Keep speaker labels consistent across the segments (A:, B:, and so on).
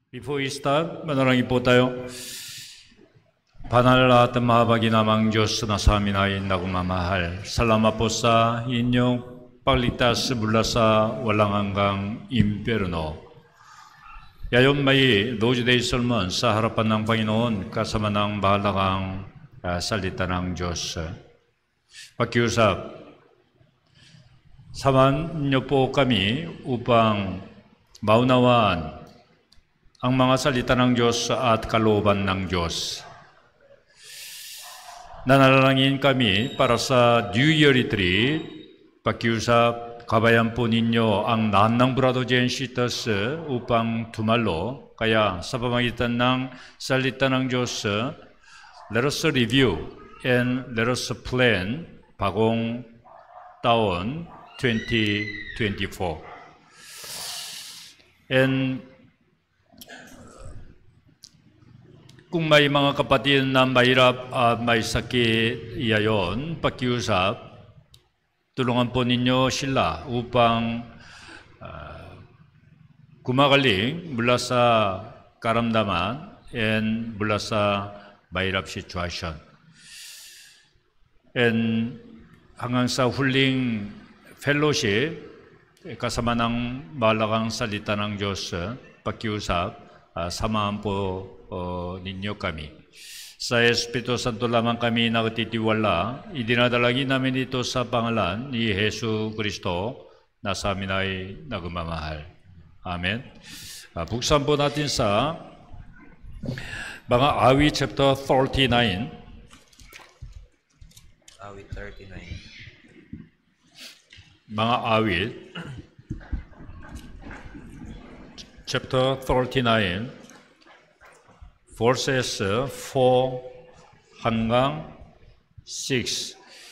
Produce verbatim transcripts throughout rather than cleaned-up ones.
A: Before we start, manalangin po tayo. Banal at mahabagin namang Diyos na sa amin ay nagmamahal. Salamat po sa inyong pagligtas mula sa walang hanggang impyerno. Yayon may Lord's Day sermon sa harapan ng Panginoon kasama ng bahalang uh, salita ng Diyos. Pakiusap, samahan niyo po kami upang maunawaan ang mga salita ng Diyos at kalooban ng Diyos. Nanalangin kami para sa New Year Retreat. Pakiusap, gabayan po ninyo ang lahat ng Brother Jen Sisters upang tumalo. Kaya sa pamagitan ng salita ng Diyos, let us review and let us plan bagong taon twenty twenty-four. And kung may mga kapatid na mahirap at may sakit, iyayon, pakiusap, tulungan po ninyo sila upang uh, gumagaling mula sa karamdaman and mula sa mahirap situation. And hanggang sa huling fellowship, kasama ng mahalagang salita ng Diyos, pakiusap, uh, samahan po O ninyo kami. Sa Espiritu Santo lamang kami nakatitiwala, idinadalangin namin ito sa pangalan ni Hesu Kristo na sa amin ay nagmamahal. Amen. Uh, buksan po natin sa mga awit chapter thirty-nine.
B: Awit thirty-nine.
A: Mga awit chapter thirty-nine. Verses four hanggang six.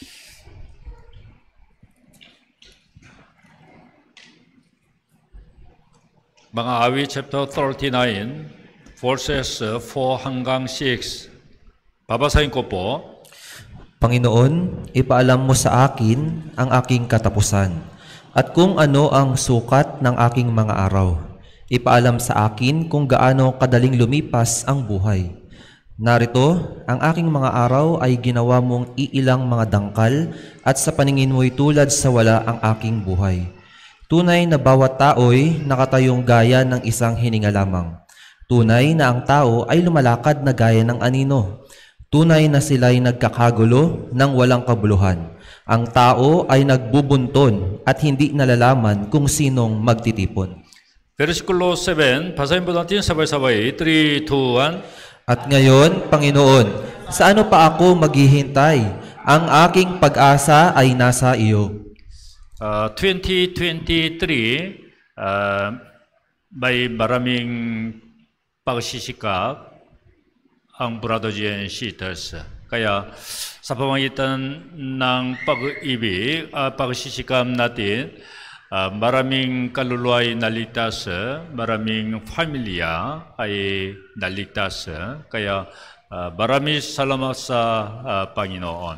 A: Mga awit chapter thirty-nine, verses four hanggang six. Babasahin ko po.
B: Panginoon, ipaalam mo sa akin ang aking katapusan, at kung ano ang sukat ng aking mga araw. Ipaalam sa akin kung gaano kadaling lumipas ang buhay. Narito, ang aking mga araw ay ginawa mong iilang mga dangkal at sa paningin mo'y tulad sa wala ang aking buhay. Tunay na bawat tao'y nakatayong gaya ng isang hininga lamang. Tunay na ang tao ay lumalakad na gaya ng anino. Tunay na sila'y nagkakagulo ng walang kabuluhan. Ang tao ay nagbubunton at hindi nalalaman kung sinong magtitipon.
A: Versikulo seven, basahin po natin sabay-sabay. three, two, one.
B: At ngayon, Panginoon, sa ano pa ako maghihintay? Ang aking pag-asa ay nasa iyo.
A: Uh, twenty twenty-three, uh, may maraming pagsisikap ang Brother Jen Sisters. Kaya sa pamagitan ng pag-ibig, uh, pagsisikap natin, Uh, maraming kaluluwa ay naligtas, maraming pamilya ay naligtas, kaya uh, marami salamat sa uh, Panginoon.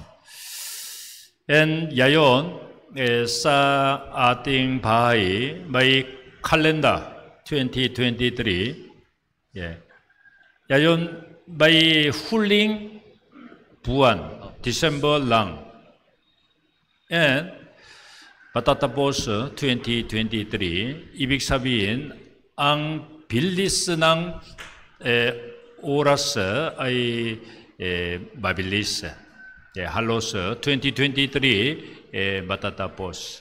A: And yayon, eh, sa ating bahay, may kalenda twenty twenty-three, yeah. Yayon, may huling buwan, December lang. And patatapos twenty twenty-three, ibig sabihin, ang bilis ng eh, oras ay eh, mabilis. Eh, halos twenty twenty-three eh, matatapos.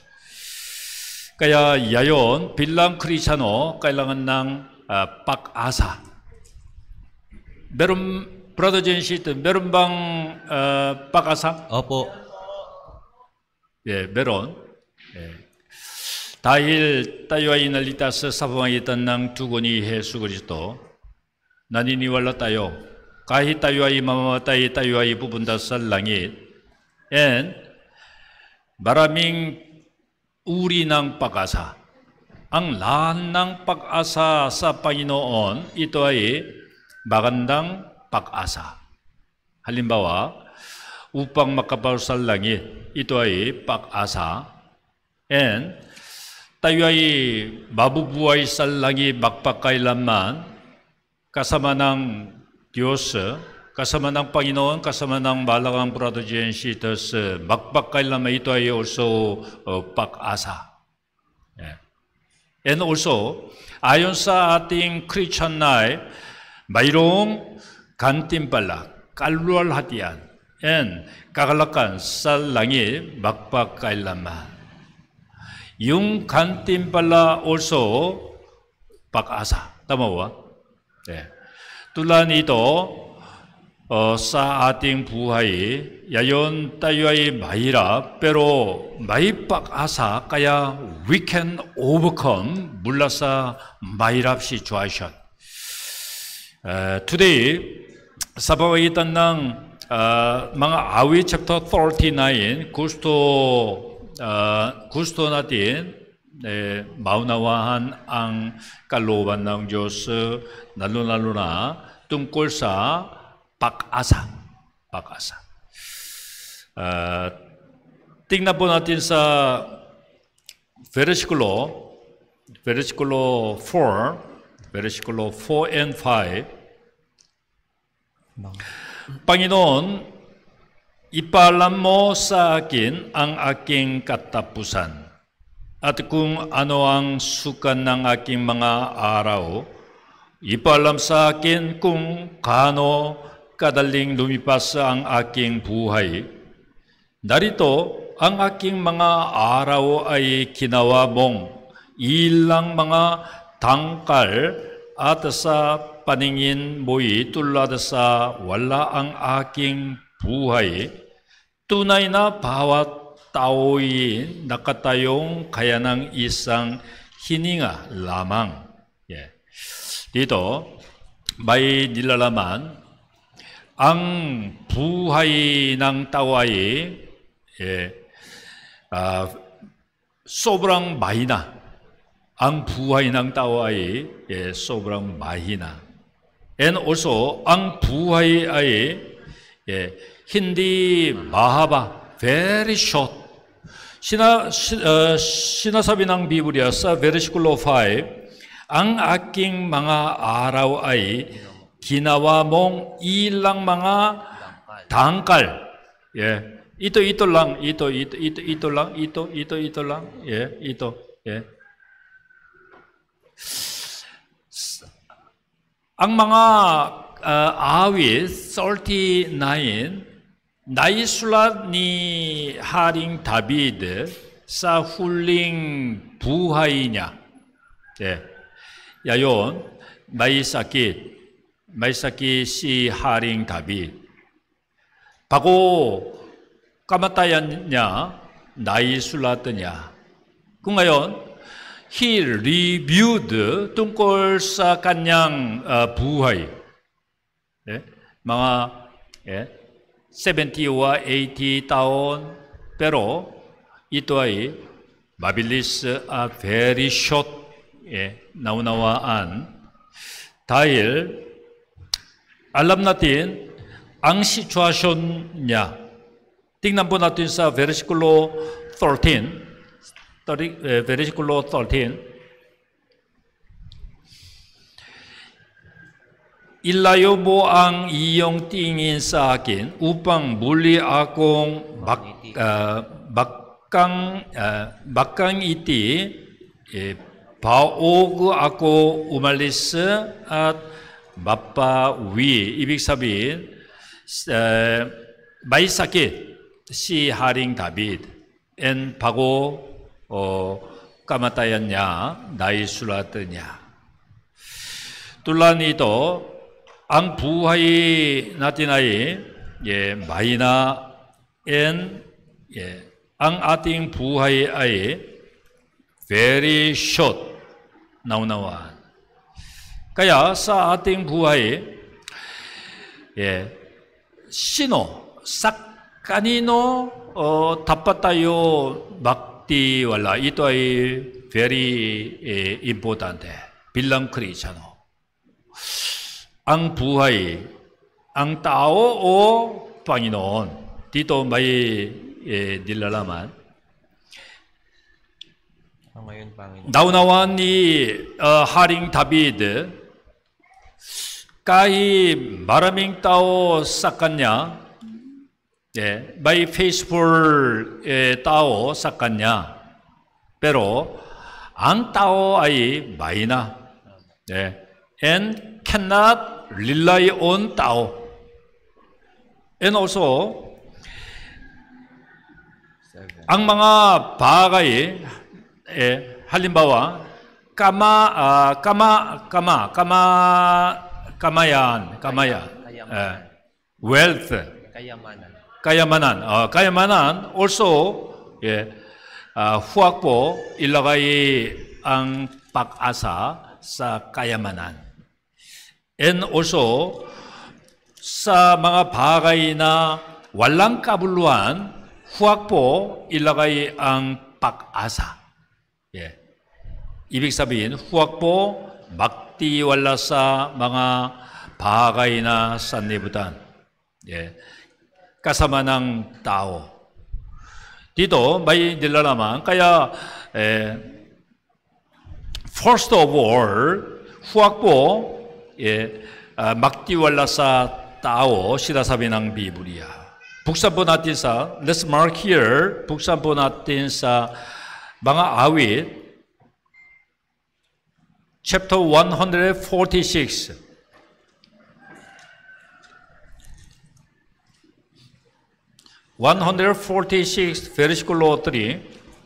A: Kaya yayon, bilang Kristiyano, kailangan ng uh, pag-asa. Meron, Brother Jen Sisters, meron bang uh, pag-asa?
B: Opo.
A: Eh, meron. Eh, dahil tayo ay naligtas sa pamagitan ng dugo ni Hesu Kristo, naniniwala tayo. Kahit tayo ay mamamatay, tayo ay pupunta sa langit. And maraming uri ng pag-asa. Ang lahat ng pag-asa sa Panginoon, ito ay magandang pag-asa. Halimbawa, upang makapasok sa langit, ito ay pag-asa. And tayo ay mabubuhay sa langit magpakailanman kasama ng Diyos, kasama ng Panginoon, kasama ng malagang prodigy, tas magpagkailanman ito ay also uh, pag-asa. Yeah. And also, ayon sa ating Christian life, mayroong gantimpala, kaluwalhatian, and kagalakan sa langit magpagkailanman. Yung gantimpala also pag-asa. Tama ba? Yeah. Tulad nito, uh, sa ating buhay, yayon tayo ay mahirap, pero may pag-asa, kaya we can overcome mula sa mahirap situation. Uh, today, sa pamagitan ng uh, mga awit chapter thirty-nine, gusto, uh, gusto natin eh, maunawahan ang kalooban ng Diyos, lalo-lalo na tungkol sa pag-asa. Pag-asa. Uh, tingnan po natin sa versikulo, versikulo four, versikulo four and five. Panginoon, ipaalam mo sa akin ang aking katapusan. At kung ano ang sukat ng aking mga araw, ipaalam sa akin kung kaano kadaling lumipas ang aking buhay. Narito, ang aking mga araw ay ginawa mong ilang mga tangkal at sa paningin mo'y tulad sa wala ang aking buhay. Tunay na bawat tao'y nakatayong kaya ng isang hininga lamang. Yeah. Dito, may nilalaman, ang buhay ng tao ay eh, uh, sobrang mahina. Ang buhay ng tao ay eh, sobrang mahina. And also, ang buhay ay eh, hindi mahaba, very short. Sina, uh, sinasabi ng Biblia sa versikulo five, ang aking mga araw ay ginawa mong ilang mga tangkal. Yeah. Ito, ito lang, ito, ito, ito, ito lang, ito, ito, ito lang, yeah, ito, yeah. Ang mga uh, awit thirty-nine, naisulat ni Haring David sa huling buhay niya. Yeah. Yayon, may sakit. May sakit si Haring David. Bago kamatayan niya, naisulat niya. Kung ngayon, he reviewed tungkol sa kanyang uh, buhay. Yeah. Mga yeah, seventy o eighty taon, pero ito ay mabilis at uh, very short eh, naunawaan dahil alam natin ang sitwasyon niya. Tingnan po natin sa versikulo thirteen, eh, versikulo thirteen. Ilayo mo ang iyong tingin sa akin upang muli akong bak, uh, bakang, uh, bakang iti eh, baog ako umalis at mapawi. Ibig sabihin, uh, may sakit si Haring David. And bago uh, kamatayan niya, naisulat niya. Tulad nito, ang buhay natin ay eh, mahina and eh, ang ating buhay ay very short naunawaan. Kaya sa ating buhay, eh, sino, sa kanino oh, dapat tayo magtiwala? Ito ay very eh, importante bilang Kristiyano. Ang buhay, ang tao o Panginoon. Dito may eh, nilalaman. Naunawan ni uh, Haring David kahit maraming tao sa kanya, eh, may faithful eh, tao sa kanya. Pero ang tao ay mahina, eh, and cannot rely on tao. And also, ang mga bagay, eh, halimbawa, kama, uh, kama, kama, kama, kamayan, kamaya, eh, wealth,
B: Kayamanan.
A: kayamanan, uh, kayamanan, also, eh, uh, huwag po ilagay ang pag-asa sa kayamanan. And also, sa mga bagay na walang kabuluhan, huwag po ilagay ang pag-asa. Yeah. Ibig sabihin, huwag po magtiwala sa mga bagay na sanlibutan. Yeah. Kasama ng tao. Dito, may nilalaman. Kaya, eh, first of all, huwag po eh, uh, magtiwala sa tao, sinasabi ng Biblia. Buksan po natin sa, let's mark here, buksan po natin sa mga awit, chapter one forty-six. one forty-six, versikulo three.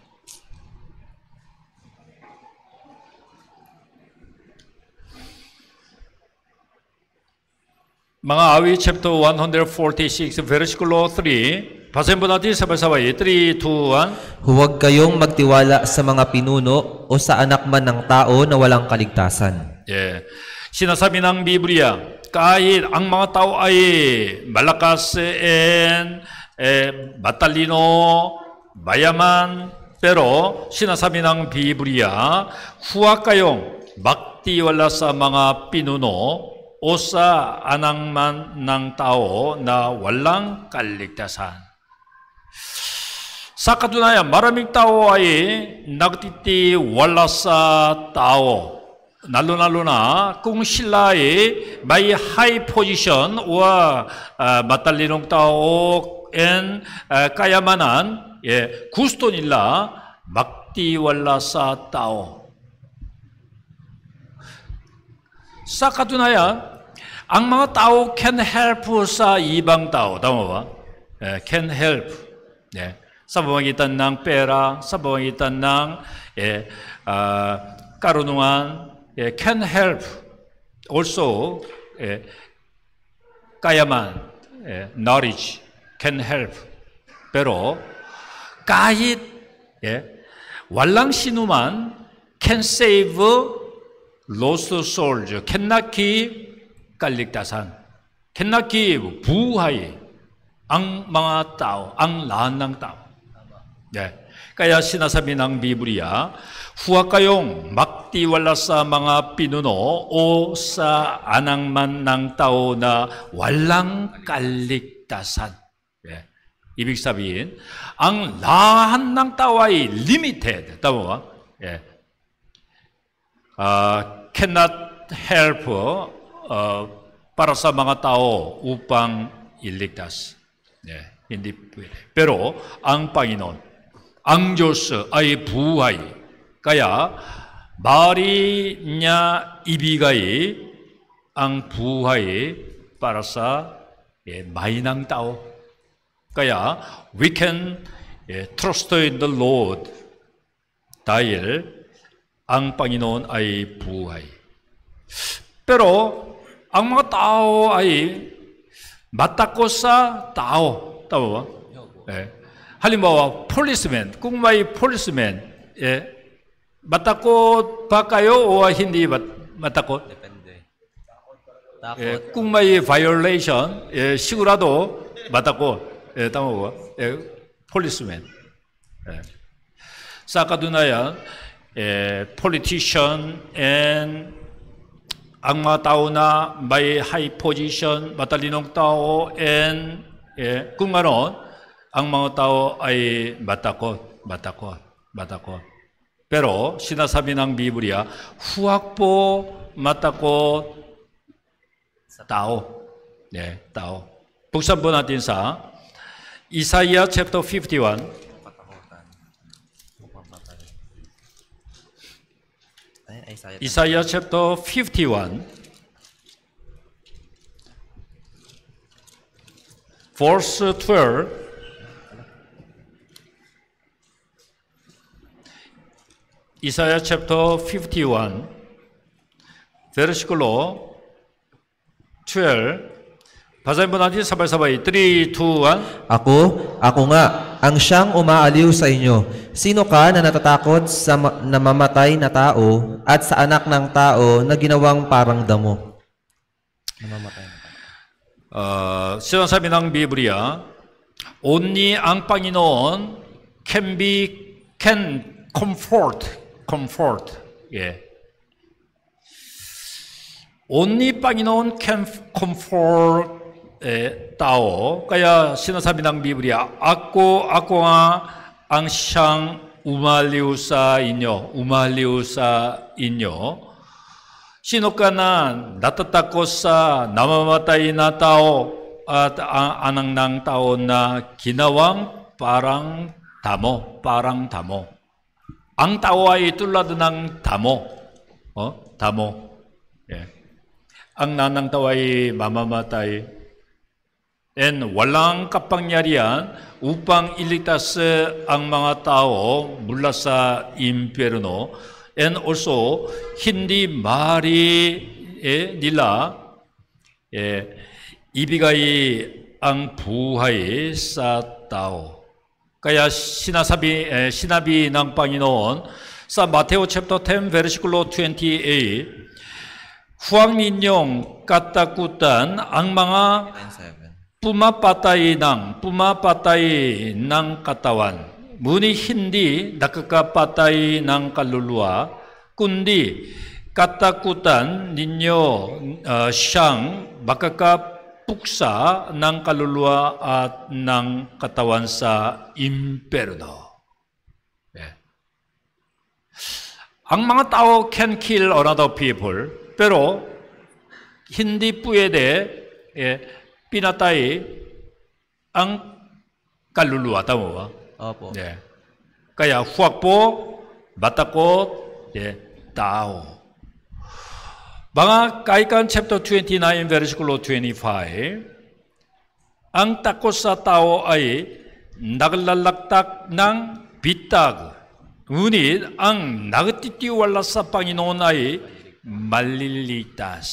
A: Mga awit, chapter one forty-six, versikulo three. Basahin po natin sabay-sabay. three, two, one.
B: Huwag kayong magtiwala sa mga pinuno o sa anak man ng tao na walang kaligtasan.
A: Yeah. Sinasabi ng Biblia, kahit ang mga tao ay malakas and eh, matalino, mayaman, pero sinasabi ng Biblia, huwag kayong magtiwala sa mga pinuno o sa anak man ng tao na walang kaligtasan. Sa katunayan, maraming tao ay nagtitiwala sa tao. Lalo-lalo na kung sila ay may high position o uh, matalinong tao and uh, kayamanan, eh, gusto nila magtiwala sa tao. Sa katunayan, ang mga tao can help sa ibang tao. Tama ba? Eh, can help. Eh, sa pamamagitan ng pera, sa pamamagitan ng eh, uh, karunungan, eh, can help. Also, eh, kayaman, eh, knowledge, can help. Pero, kahit eh, walang sinuman can save lost souls, cannot keep kaligtasan, cannot keep buhay ang mga tao, ang lahat ng tao. Yeah. Kaya sinasabi ng Biblia, huwag kayong magtiwala sa mga pinuno o sa anak man ng tao na walang kaligtasan. Yeah. Ibig sabihin, ang lahat ng tao ay limited. Tama ba? Yeah. Uh, cannot help uh, para sa mga tao upang iligtas. Yeah. Hindi pwede. Pero ang Panginoon, ang Diyos ay buhay. Kaya 말이 niya ibigay ang buhay para sa eh, mahinang tao. Kaya we can eh, trust in the Lord dahil ang Panginoon ay buhay. Pero ang mga tao ay matakot sa tao. Tama ba? Eh, halimbawa, policeman. Kung may policeman, eh, matakot ba kayo o hindi matakot?
B: Depende. Takot.
A: Eh, kung may violation, eh, sigurado matakot. Eh, tama ba? Eh, policeman. Eh. Sa katunayan, eh, politician and ang mga tao na may high position, matalinong tao, and eh, kung ano, ang mga tao ay matakot, matakot, matakot. Pero sinasabi ng Biblia, huwag po matakot tao. 네, tao. Buksan po natin sa Isaiah chapter fifty-one. Isaiah chapter fifty-one. Verse twelve. Isaiah chapter fifty-one, versículo twelve. Basahin po natin sabay-sabay. three, two, one.
B: Ako, ako nga, ang siyang umaaliw sa inyo. Sino ka na natatakot sa ma- namamatay na tao at sa anak ng tao na ginawang parang damo? Namamatay na tao.
A: Uh, sinasabi ng Biblia, only ang Panginoon can be, can comfort, comfort. 예. Only Panginoon can comfort eh, tao. Kaya sinasabi ng Biblia, ako, ako nga ang siyang umaliw sa inyo, umaliw sa inyo. Sino ka na natatakot sa namamatay na tao at ang anak ng tao na ginawang parang damo, parang damo. Ang tao ay tulad ng damo. 어? damo. 예. Ang nanang tao ay mamamatay. And walang kapangyarihan upang iligtas ang mga tao mula sa impyerno. And also, hindi maaari eh, nila eh, ibigay ang buhay sa tao. Kaya sinasabi, eh, sinabi ng Panginoon sa Mateo chapter ten, versikulo twenty-eight, huwag ninyong katakutan ang mga pumapatay ng, pumapatay ng katawan. Ngunit hindi nakakapatay ng kaluluwa, kundi katakutan ninyo uh, siyang makakapuksa ng kaluluwa at ng katawan sa impyerno. Yeah. Ang mga tao can kill another people, pero hindi pwede eh, pinatay ang kaluluwa. Tama ba?
B: Opo.
A: 네. Kaya huwag po matakot 예, tao. Mga Kaikan chapter twenty-nine, versikulo twenty-five, ang takot sa tao ay naglalaktak ng bitag. Ngunit ang nagtitiwala sa Panginoon ay maliligtas.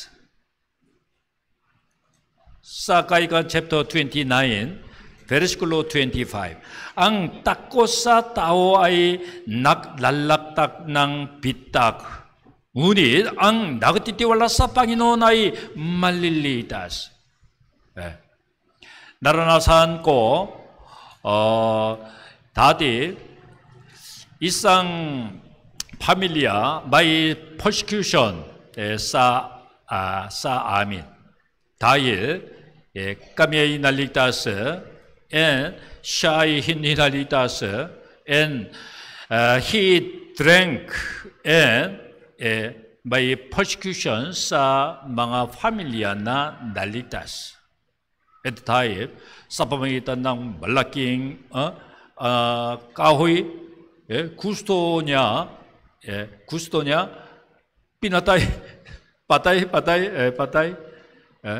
A: Sa Kaikan chapter twenty-nine, versikulo twenty-five. Ang takot sa tao ay naglalaktak ng bitag. Ngunit ang nagtitiwala sa Panginoon ay maliligtas. 네. naranasan ko 어, dati isang pamilya may persecution eh, sa ah, sa amin. Dahil eh, kami ay naligtas and siya ay hindi naligtas and uh, he drank and eh, may persecution sa mga pamilya na naligtas. At tayo, sa pamamagitan ng malaking uh, uh, kahoy, eh, gusto niya, eh, gusto niya, pinatay, patay, patay, eh, patay. Eh.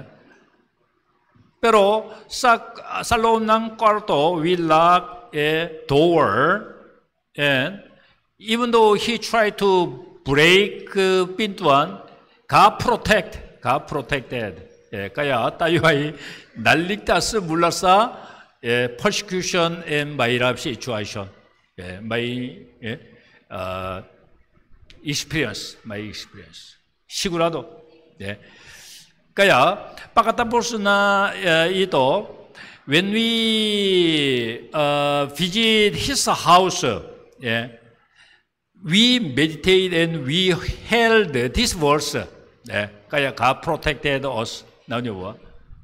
A: Pero sa, sa loob ng kwarto, we lock a door, and even though he tried to break uh, pintuan, God protect, God protected. 예, kaya tayo ay naligtas mula sa 예, persecution and my life situation. 예, my 예, uh, experience, my experience. sigurado. 예. Kaya pagkatapos na uh, ito, when we uh, visit his house, yeah, we meditate and we held this verse. Yeah, kaya God protected us. Naunyo ba?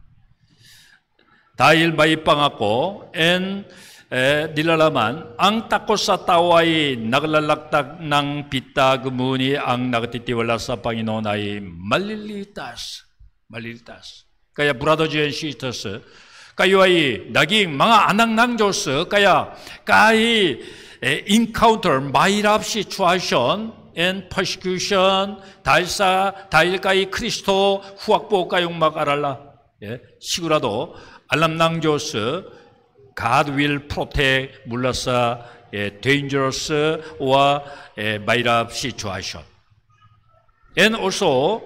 A: Dahil may pangako and eh, nilalaman, ang takot sa tao ay naglalaktak ng pitag, muni ang nagtitiwala sa Panginoon ay malilitas. Maliligtas. Kaya brothers and sisters, kayo ay naging mga anak ng Diyos, kaya kahit encounter mahirap situation and persecution dahil sa dahil kay Kristo huwag kayong mag-alala. 예, sigurado alam ng Diyos God will protect mula sa eh, dangerous or eh, mahirap situation. And also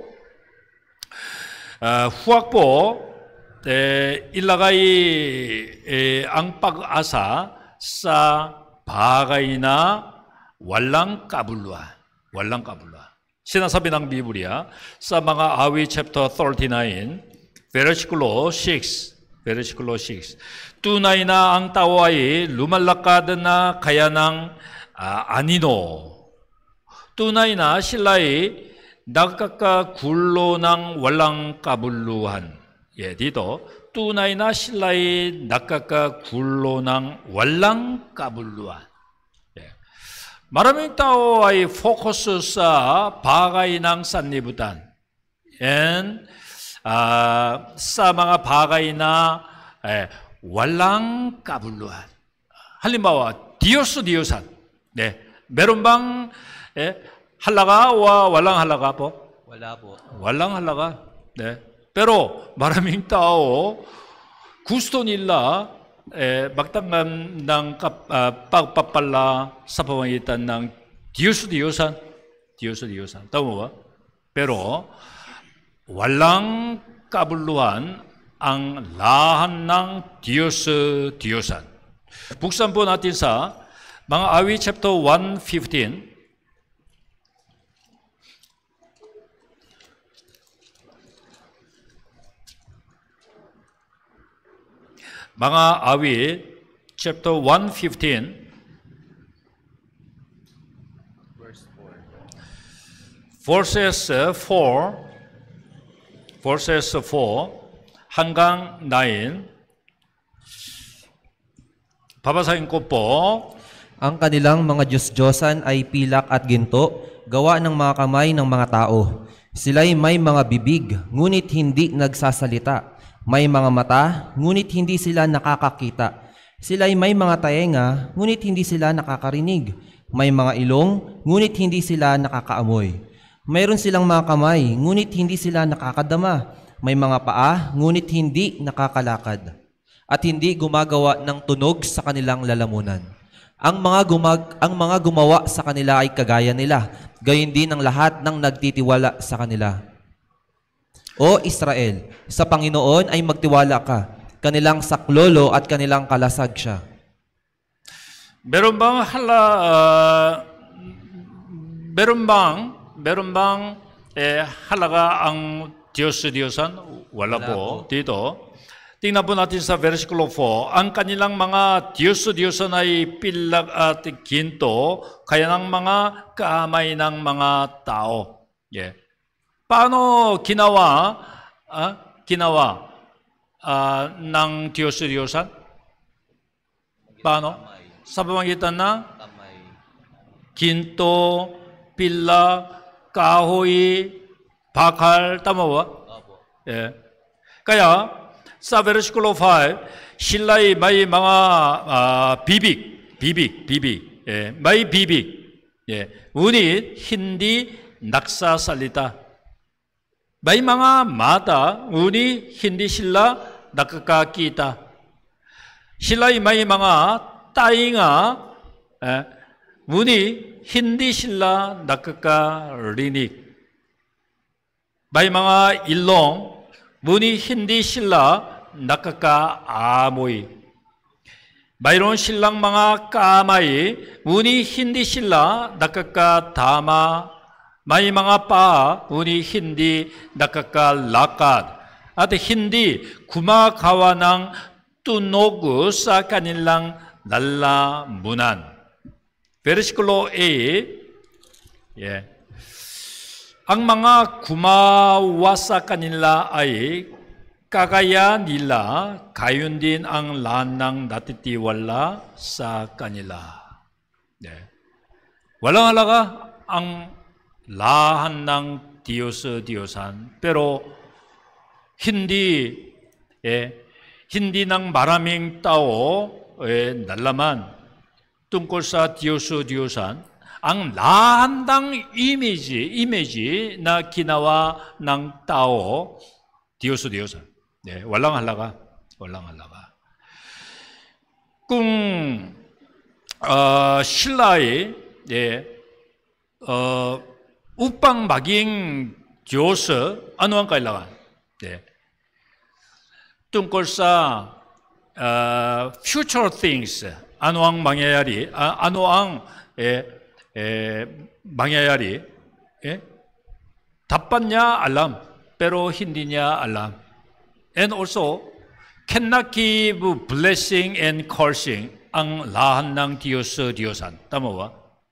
A: uh, huwag po eh, ilagay eh, ang pag-asa sa bagay na walang kabuluhan. Walang kabuluhan. Sinasabi ng Biblia sa mga Awit chapter thirty-nine, versikulo six, versikulo six. Tunay na ang tao ay lumalakad na kaya ng uh, anino. Tunay na sila ay nagkakagulo ng walang kabuluhan. 예, dito tunay na sila'y nakakagulo ng walang kabuluhan. 예. Maraming tao ay focus sa bagay ng sanlibutan and uh, sa mga bagay na eh, walang kabuluhan. Halimbawa, Diyos Diyosan. 네. meron bang eh, halaga o walang halaga po?
B: Wala po.
A: Walang halaga. 네. Pero maraming tao gusto nila eh, magtanggap ng kap, uh, pagpapala sa pamamagitan ng Diyos Diyosan. Diyos Diyosan. Tama ba? Pero walang kabuluhan ang lahat ng Diyos Diyosan. Buksan po natin sa mga Awit chapter one fifteen. mga Awit chapter one fifteen verses four verses four hanggang nine. Babasahin ko po.
B: Ang kanilang mga Diyos-Diyosan ay pilak at ginto, gawa ng mga kamay ng mga tao. Sila'y may mga bibig, ngunit hindi nagsasalita. May mga mata, ngunit hindi sila nakakakita. Sila'y may mga taenga, ngunit hindi sila nakakarinig. May mga ilong, ngunit hindi sila nakakaamoy. Mayroon silang mga kamay, ngunit hindi sila nakakadama. May mga paa, ngunit hindi nakakalakad. At hindi gumagawa ng tunog sa kanilang lalamunan. Ang mga, gumag ang mga gumawa sa kanila ay kagaya nila, gayon din ang lahat ng nagtitiwala sa kanila. O Israel, sa Panginoon ay magtiwala ka, kanilang saklolo at kanilang kalasag siya.
A: Meron bang hala, uh, meron bang, meron bang eh, halaga ang Diyos Diyosan? Wala, Wala po. po. Dito, tingnan po natin sa versikulo four. Ang kanilang mga Diyos Diyosan ay pilag at ginto, kaya ng mga kamay ng mga tao. Yeah. Paano ginawa, ah, ginawa ah, ng Diyos Diyosan? Paano? Sa pamamagitan ng ginto, pila, kahoy, bakal, tama ba? 예. Kaya sa versikulo five, sila'y may mga uh, bibig, bibig, bibig, 예. may bibig, 예. ngunit hindi nagsasalita. May mga mata, ngunit hindi sila nakakakita. Sila'y may mga tainga, 예. ngunit hindi sila nakakarinig. May mga ilong, ngunit hindi sila nakakaamoy. mayroon silang mga kamay, ngunit hindi sila nakakatama. May mga paa, ngunit hindi nakakalakad. At hindi gumagawa ng tunog sa kanilang lalamunan. Versikulo eight, yeah. Ang mga gumawa sa kanila ay kagaya nila, gayon din ang lahat ng natitiwala sa kanila. Yeah. Walang halaga ang lahat ng Diyos Diyosan, pero hindi eh, hindi ng maraming tao eh, nalaman tungkol sa Diyos-Diyosan ang lahat ng image, image na ginawa ng tao Diyos-Diyosan. 네, walang halaga. walang halaga. Kung uh, 신라의 예, uh, upang maging Diyos, ano ang kailangan? 예, tungkol sa uh, future things, ano ang mangyayari? Uh, ano ang eh, eh, mangyayari? Eh? Dapat niya alam, pero hindi niya alam. And also, cannot give blessing and cursing ang lahat ng Diyos, Diyosan. Tama ba?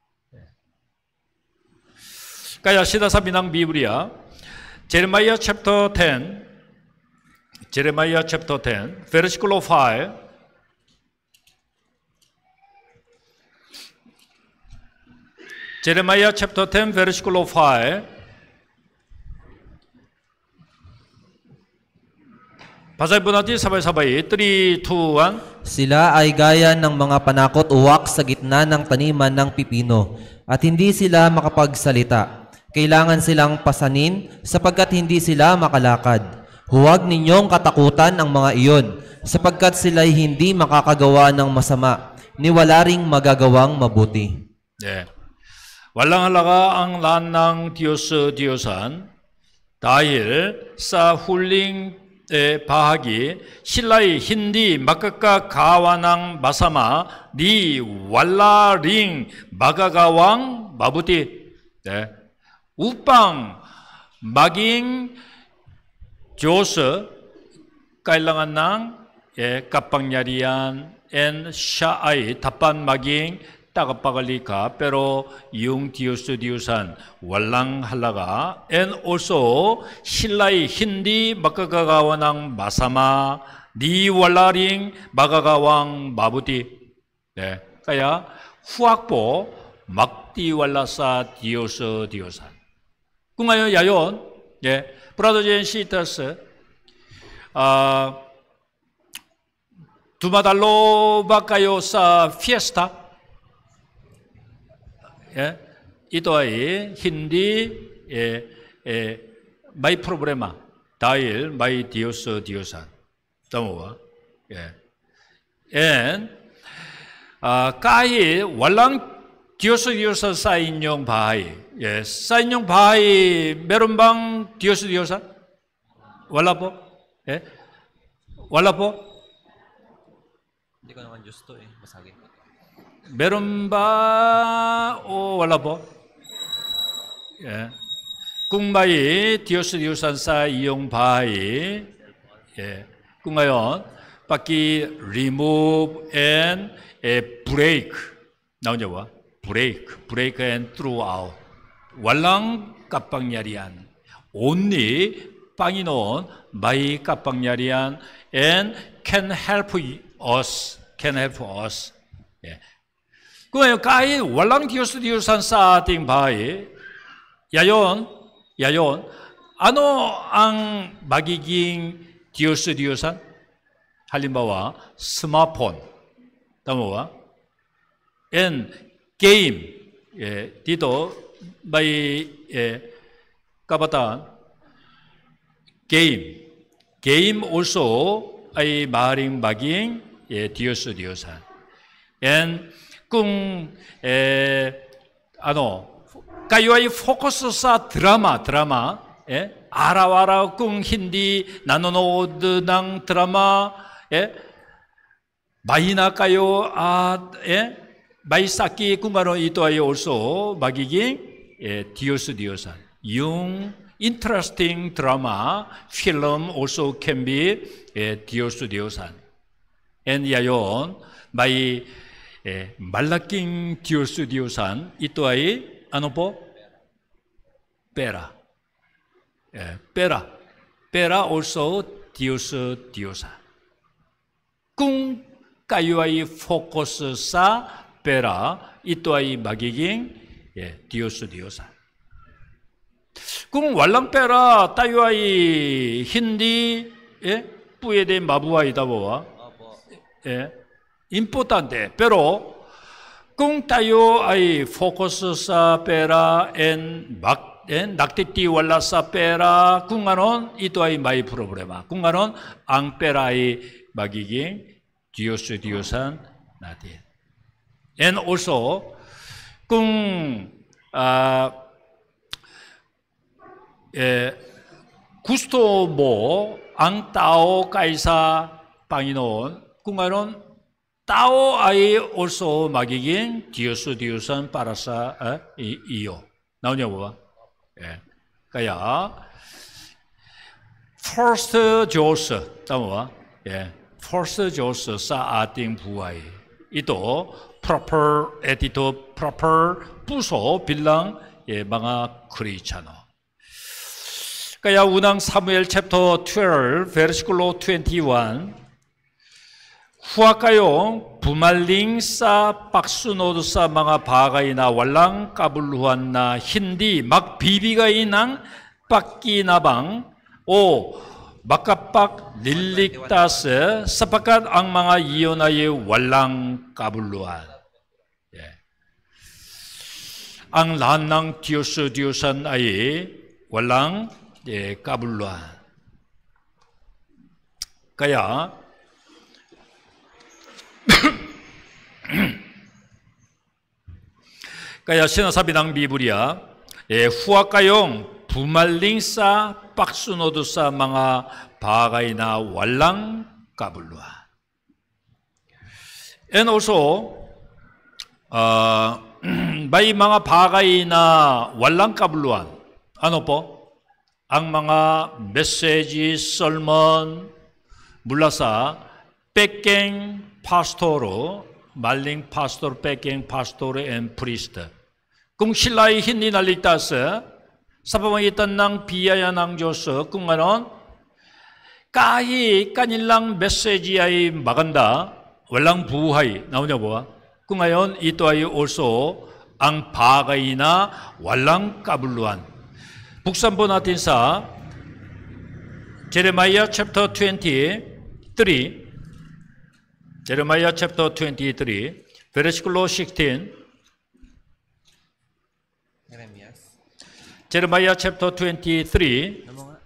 A: Kaya sinasabi ng Biblia, Jeremiah chapter ten, Jeremiah chapter ten, versikulo five, Jeremiah chapter ten, versikulo five, basahin po natin sabay-sabay. three, two, one.
B: Sila ay gaya ng mga panakot uwak sa gitna ng taniman ng pipino, at hindi sila makapagsalita. Kailangan silang pasanin sapagkat hindi sila makalakad. Huwag ninyong katakutan ang mga iyon, sapagkat sila'y hindi makakagawa ng masama, ni wala ring magagawang mabuti.
A: 네. walang halaga ang lahat ng Diyos, Diyosan dahil sa huling 에 bahagi sila'y hindi makakagawa ng masama ni wala ring magagawang mabuti. 네. upang maging Diyos kailangan ng 예, kapangyarihan and siya ay dapat maging tagapaglikha pero yung Diyos-Diyosan walang halaga and also sila'y hindi makakagawa ng masama ni wala ring magagawang mabuti. 네. kaya huwag po magtiwala sa Diyos-Diyosan. Kung ngayon yayon, 예, brothers and sisters, uh, dumadalo ba kayo sa fiesta? 예, ito ay hindi eh, eh, may problema dahil may Diyos, Diyosan. Tama ba? 예. And uh, kahit walang Diyos, Diyosan sa inyong bahay, 예, sa inyong bahay meron bang Diyos, Diyosan? Wala po? 예? wala po?
B: Hindi ko naman Diyos to eh, basagin.
A: meron ba o wala po? 예. kung may Diyos, Diyosan sa iyong bahay, 예. kung ngayon, paki remove and eh, break, 나오냐 ba? break, break and throw out. walang kapangyarihan. Only Panginoon may kapangyarihan and can help us, can help us. 예. 그러면 kahit walang Diyos, Diyosan sa ating bahay, yayon, yayon, ano ang magiging Diyos, Diyosan? halimbawa, smartphone, tama ba? And game, 예, dito may 예, kabataan, game, game also ay maaaring maging 예, Diyos, Diyosan. And kung eh, ano, kayo ay focus sa drama, drama, eh, araw-araw kung hindi nanonood ng drama, eh, mahina kayo at eh, may sakit kung ano ito ay also magiging eh, Diyos, Diyosan. Yung interesting drama, film also can be eh, Diyos, Diyosan. And yayon, may 예, malaking Diyos, Diyosan, ito ay ano po? pera. 예, pera. pera also Diyos, Diyosan. Kung kayo ay focus sa pera, ito ay magiging 예, Diyos, Diyosan. Kung walang pera, tayo ay hindi eh, pwede mabuhay daw. Eh, importante. Pero kung tayo ay focus sa pera and bak, eh, nagtitiwala sa pera, kung ano, ito ay may problema. Kung ano, ang pera ay magiging Diyos-Diyosan natin. And also, kung uh, eh, gusto mo ang tao kaysa Panginoon, kung ano, tao ay also magiging Diyos-Diyosan para sa uh, iyo. Nauna ba? Eh. Kaya, first Diyos, tama ba? Eh. First Diyos sa ating buhay. Ito, proper attitude, proper puso bilang 예, mga Kristiyano. Kaya unang 사무엘 chapter twelve, versikulo twenty-one, huwag kayong bumaling sa pagsunod sa mga bagay na walang kabuluhan na hindi magbibigay ng pakinabang o makapagligtas sapagkat ang mga iyon ay walang kabuluhan. Yeah. Ang lahat ng Diyos-Diyosan ay walang 예, kabuluhan. Kaya kaya sinasabi ng Biblia, 예, huwag kayong bumaling sa pagsunod sa mga bagay na walang kabuluhan. And also, uh, may mga bagay na walang kabuluhan. Ano po? Ang mga 메시지, sermon mula sa peking pastoro, maling pastor, peking pastor and priest. Kung sila ay hindi naligtas sa pamamagitan ng biyaya ng Diyos, kung ano, kahit kanilang 메시지 ay maganda, walang buhay. Nauna ba? Kung ngayon, ito ay also ang bagay na walang kabuluhan. Buksan po natin sa Jeremiah chapter twenty-three, Jeremiah chapter twenty-three, versikulo sixteen. Jeremiah chapter twenty-three,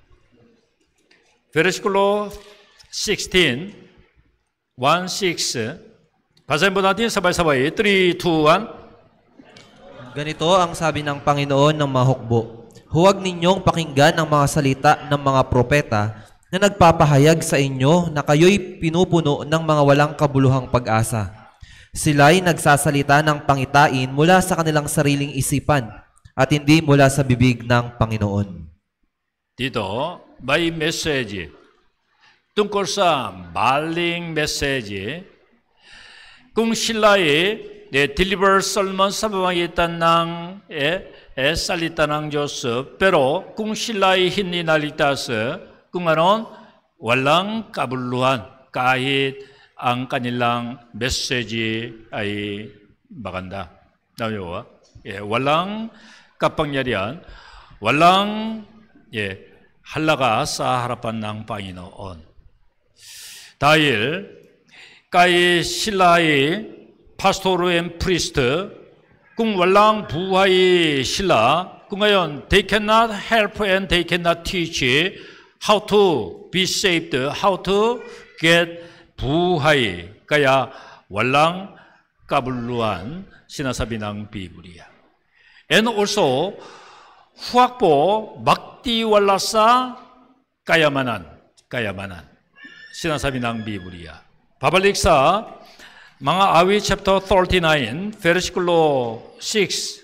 A: versikulo sixteen, one, six. Basahin po natin sabay-sabay. three, two, one.
B: Ganito ang sabi ng Panginoon ng mga hukbo. Huwag ninyong pakinggan ang mga salita ng mga propeta na nagpapahayag sa inyo na kayo'y pinupuno ng mga walang kabuluhang pag-asa. Sila'y nagsasalita ng pangitain mula sa kanilang sariling isipan at hindi mula sa bibig ng Panginoon.
A: Dito, may message tungkol sa maling message. Kung sila'y eh, deliver sermon sa pamamagitan ng eh, eh, salita ng Diyos, pero kung sila'y hindi naligtas, kung ano, walang kabuluhan kahit ang kanilang message ay maganda. Nayo, eh, walang kapangyarihan, walang eh, halaga sa harapan ng Panginoon. Dahil kay sila'y pastor and priest, kung walang buhay sila, kung ngayon, they cannot help and they cannot teach how to be saved, how to get buhay. Kaya walang kabuluhan, sinasabi ng Biblia. And also, huwag po magtiwala sa kayamanan. Kayamanan. Sinasabi ng Biblia. Babalik sa mga awit chapter thirty-nine, versikulo six.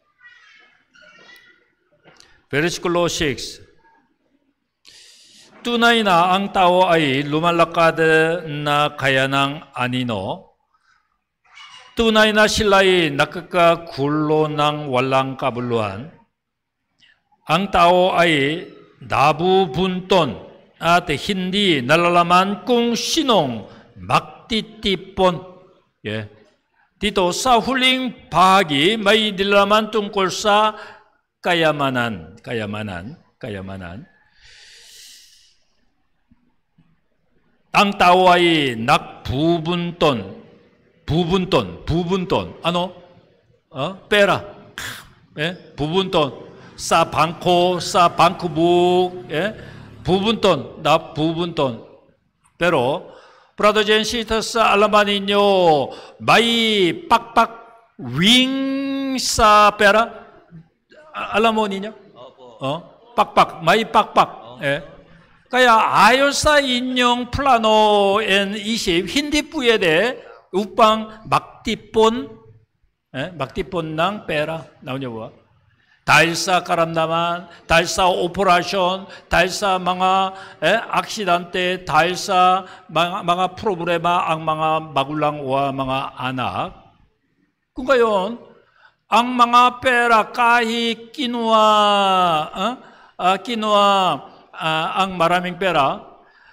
A: Versikulo six. Tunay na ang tao ay lumalakad na kaya ng anino. Tunay na sila'y nakakagulo ng walang kabuluhan. Ang tao ay nabubunton at hindi nalalaman kung sinong magtitipon. Yeah. Dito sa huling bahagi may nilalaman tungkol sa 까야만한, 까야만한, 까야만한 땅 따와의 낙 부분돈, 부분돈, 부분돈, 아노, 어, 빼라, 예, 부분돈, 사 방코, 사 방크북, 예, 부분돈, 나 부분돈, pero Brothers and sisters, alam ba ninyo, may pakpak wing sa pera? Alam mo ninyo? Oh, pakpak, may pakpak. Eh. Kaya ayon sa inyong plano and isip, hindi pwede upang magtipon, eh, magtipon ng pera. Naunyo ba? Dahil sa karamdaman, dahil sa operasyon, dahil sa mga eh, aksidente, dahil sa mga, mga problema ang mga magulang o mga anak. Kung gayon, ang mga pera kahit kinuha, uh, uh, kinuha uh, ang maraming pera,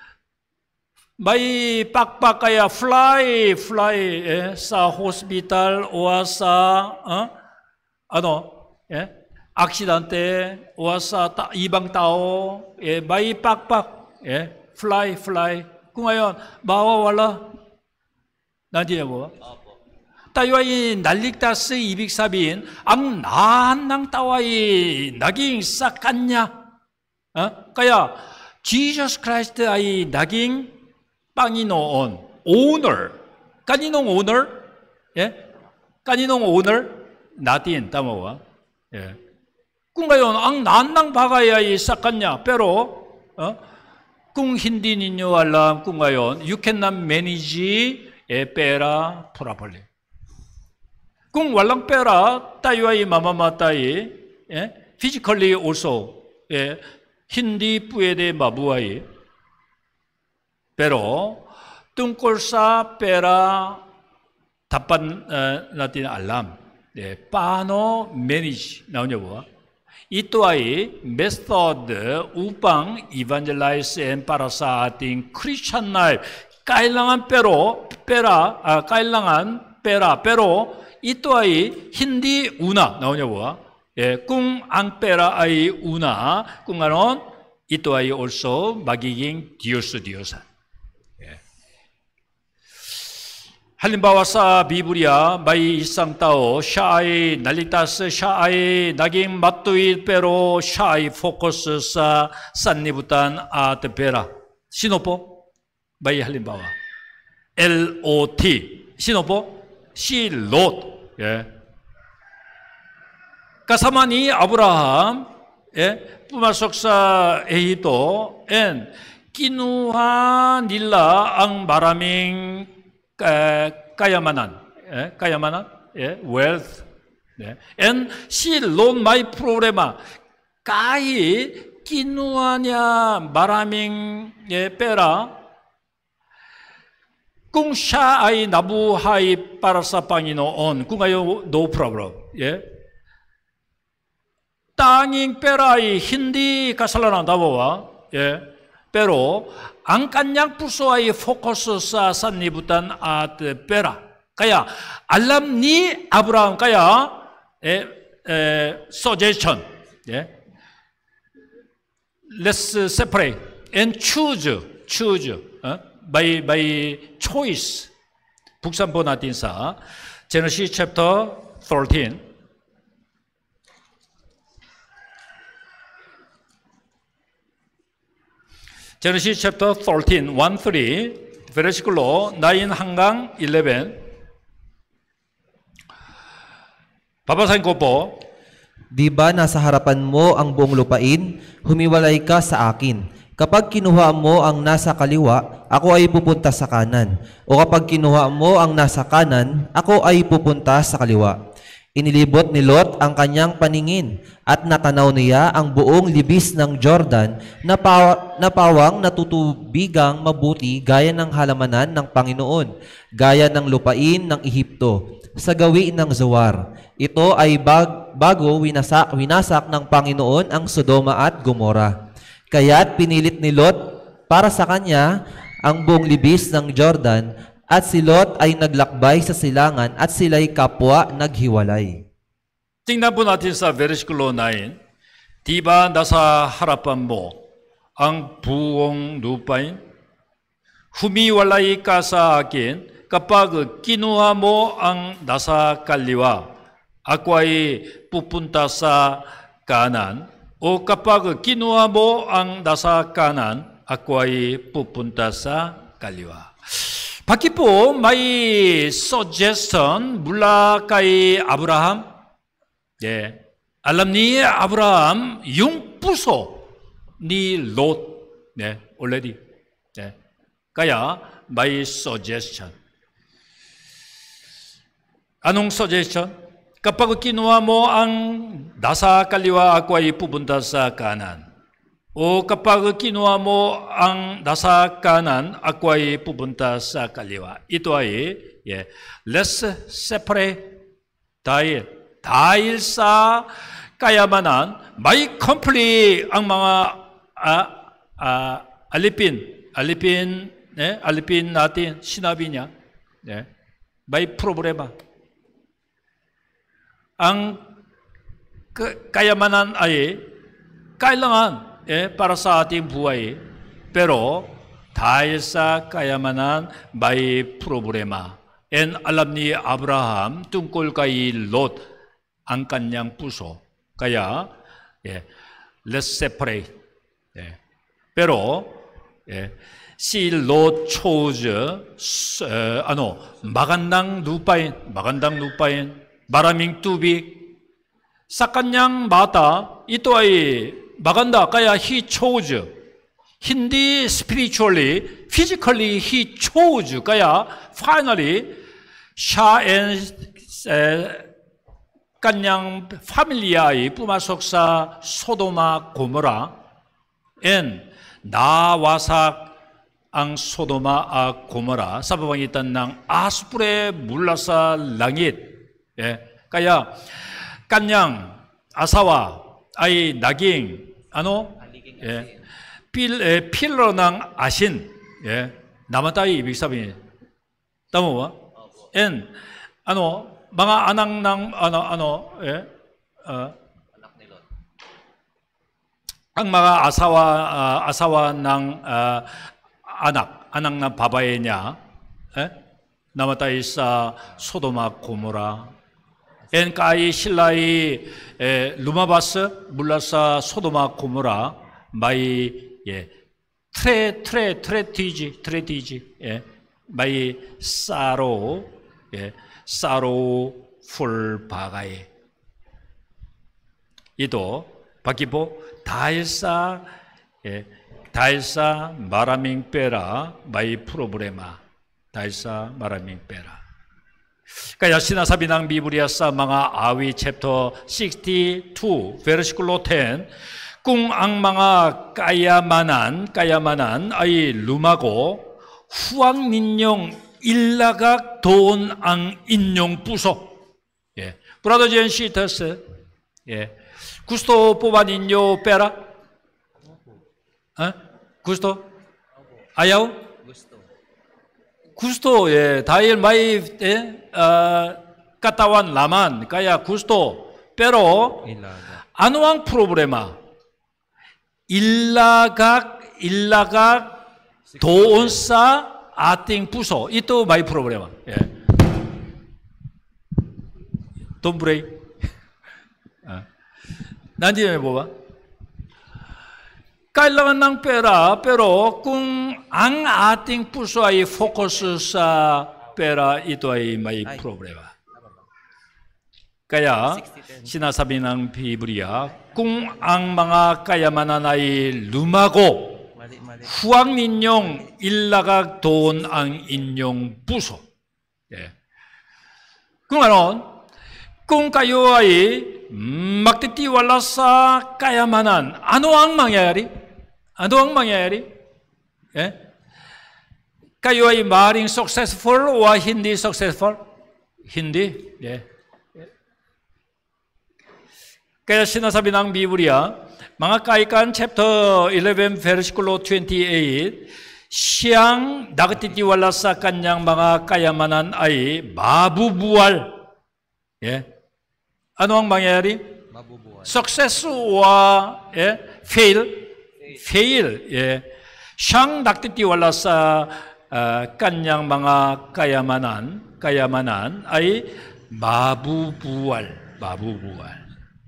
A: may pakpak kaya fly, fly eh, sa hospital o sa, uh, ano, eh, aksidente o sa ta- ibang tao, eh, may pakpak, eh, fly, fly. Kung ngayon, mawawala. Nandiyan mo? Tayo ay naligtas ibig sabihin, ang lahat ng tao ay naging sa Kanya. Uh? Kaya, Jesus Christ ay naging Panginoon, owner. Kaninong owner? Eh? Kaninong owner? Natin, tama ba? Eh. Kung gayon, ang lahat ng bagay ay sa Kanya. Pero, uh, kung hindi ninyo alam kung gayon, you cannot manage a pera properly. Kung walang pera, tayo ay mamamatay. Eh? Physically also, eh? hindi pwede mabuhay. Pero, tungkol sa pera, dapat uh, natin alam. Eh, paano manage? Naunyo ba? Ito ay method upang evangelize and para sa ating Christian life. Kailangan pero, pera, uh, kailangan pera, pero ito ay hindi una. Naunyo ba? Eh, kung ang pera ay una, kung ganon, ito ay also magiging Diyos-Diyosan. Halimbawa sa Biblia, may isang tao, siya ay naligtas, siya ay naging matuwid, pero siya ay focus sa sanlibutan at pera. Sino po? May halimbawa. L O T. Sino po? Si Lot. 예. Kasama ni Abraham, 예, pumasok sa Ehipto, and kinuha nila ang maraming kayamanan, eh, kayamanan, eh, wealth, eh. And si Lot may problema. Kahit kinuha niya maraming eh, pera, kung siya ay nabuhay para sa Panginoon, kung ngayon, no problem. Yeah? Tanging pera ay hindi kasalanan, tama ba? Yeah? Pero, ang kanyang puso ay focus sa sanlibutan at pera. Kaya, alam ni Abraham, kaya, eh, eh, suggestion, yeah? Let's separate and choose, choose, uh, by, by choice. Buksan po natin sa Genesis chapter thirteen. Genesis chapter thirteen, one three, versikulo nine hanggang eleven. Babasahin ko po.
B: Di ba nasa harapan mo ang buong lupain, humiwalay ka sa akin. Kapag kinuha mo ang nasa kaliwa, ako ay pupunta sa kanan. O kapag kinuha mo ang nasa kanan, ako ay pupunta sa kaliwa. Inilibot ni Lot ang kanyang paningin at natanaw niya ang buong libis ng Jordan na, paw na pawang natutubigang mabuti gaya ng halamanan ng Panginoon, gaya ng lupain ng Ehipto, sa gawi ng Zoar. Ito ay bag bago winasak, winasak ng Panginoon ang Sodoma at Gomora. Kaya't pinilit ni Lot para sa kanya ang buong libis ng Jordan, at si Lot ay naglakbay sa silangan at sila'y kapwa naghiwalay.
A: tingnan po natin sa versikulo nine. Di ba nasa harapan mo ang buong lupain? Humiwalay ka sa akin kapag kinuha mo ang nasa kaliwa. Ako ay pupunta sa kanan. O kapag kinuha mo ang nasa kanan, ako ay pupunta sa kaliwa. Bakit po may suggestion mula kay Abraham? 예, alam ni Abraham yung puso ni Lot, 네, already. 네, kaya may suggestion. Anong suggestion? Kapag kinuha mo ang nasa kaliwa, ako ay pupunta sa kanan. O kapag kinuha mo ang nasa kanan, ako ay pupunta sa kaliwa. Ito ay, 예, let's separate dahil dahil sa kayamanan, may complete ang mga ah, ah, alipin, alipin, eh, alipin natin, sinabi niya, eh, may problema. Ang kayamanan ay kailangan eh, para sa ating buhay, pero dahil sa kayamanan, may problema. And alam ni Abraham tungkol kay Lot, ang kanyang puso. Kaya, 예, let's separate. 예. Pero, 예, si Lot chose, uh, ano, magandang lupain, magandang lupain, maraming tubig. Sa kanyang mata, ito ay maganda. Kaya he chose. Hindi spiritually, physically he chose. Kaya, finally, siya and uh, kanyang pamilya ay pumasok sa Sodoma Gomora and nawasak ang Sodoma at Gomora sa pamamagitan ng asupre mula sa langit. 예, kaya kanyang asawa ay naging ano? 예, 필, 예, 필러 ng asin. 예, namatay ibig sabihin. Tama ba? And ano? mga anak ng ano ano eh uh, anak ni Lot. Ang mga asawa uh, asawa ng uh, anak anak ng babae niya eh namatay sa Sodoma Gomora. And kay sila ay eh, lumabas mula sa Sodoma Gomora may 예 tre tre 트레티지 트레티지 예 may 사로 예 sorrowful bagay. Ito, bakit po? Dahil sa, eh, dahil sa maraming pera, may problema. Dahil sa maraming pera. Kaya sinasabi ng Biblia sa mga Awi chapter sixty-two, versikulo ten, kung ang mga kayamanan, kayamanan ay lumago, huwag ninyong ilagak doon ang inyong puso. 예. Brothers and sisters, 예. gusto po ba ninyo pera? 어? gusto? ayaw? gusto. gusto, 예. dahil may 예, uh, katawan laman, kaya gusto. Pero ano ang problema? Ilagak, ilagak doon sa ating puso. Ito may problema. 예. Don't break. 아. nandiyan mo ba? Kailangan ng pera, pero kung ang ating puso ay focus sa pera, ito ay may problema. Kaya sinasabi ng Biblia, kung ang mga kayamanan ay lumago, huwag ninyong ilagak doon ang inyong puso. 예. Kung ano, kung kayo ay magtitiwala sa kayamanan, ano ang mangyayari? Ano ang mangyayari? 예? Kayo ay maaaring successful o hindi successful? Hindi. 예. Kaya sinasabi ng Biblia, mga Kaikan chapter eleven versikulo twenty-eight, siyang nagtitiwala sa kanyang mga kayamanan ay mabubuwal. 예? Ano ang mangyayari?
B: Mabubuhay.
A: Success o eh, fail? Fail. Eh. Siyang nagtitiwala sa uh, kanyang mga kayamanan, kayamanan ay mabubuwal. Mabubuwal.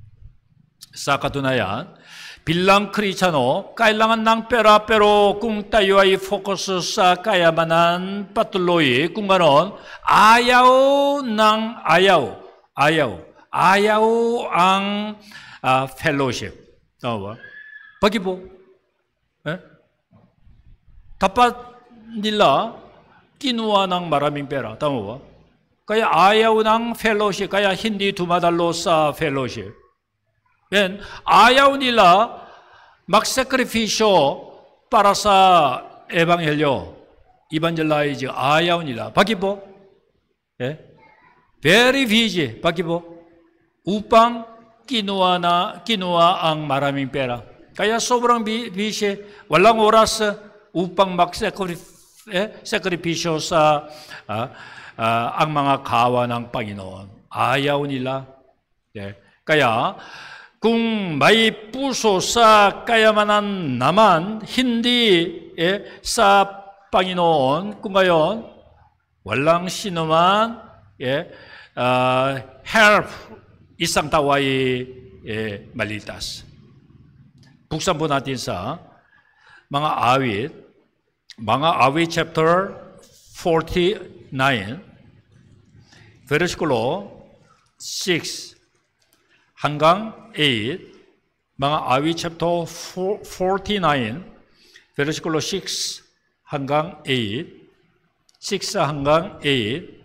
A: Sa katunayan, bilang Kristiyano, kailangan ng pera pero kung tayo ay focus sa kayamanan patuloy, kung gano'n, ayaw ng ayaw, ayaw, ayaw ang uh, fellowship. Tama ba? Pag-ibo. Eh? Tapat nila, kinuha ng maraming pera. Tama ba? Kaya ayaw ng fellowship, kaya hindi tumadalo sa fellowship. Then, ayaw nila magsakripisyo para sa ebanghelyo. Evangelize, ayaw nila. Bakit po? Eh? Very busy. Bakit po? Upang kinuha, na, kinuha ang maraming pera. Kaya sobrang busy. Walang oras upang magsakripisyo sa uh, uh, ang mga kawa ng Panginoon. Ayaw nila. Eh? Kaya, kung may puso sa kayamanan naman, hindi eh, sa Panginoon, kung ngayon, walang sinuman eh, uh, help isang tao ay eh, malitas. Buksan po natin sa mga awit, mga awit chapter forty-nine, versikulo six hanggang eight, mga awit chapter forty-nine, versikulo six hanggang eight, six hanggang eight.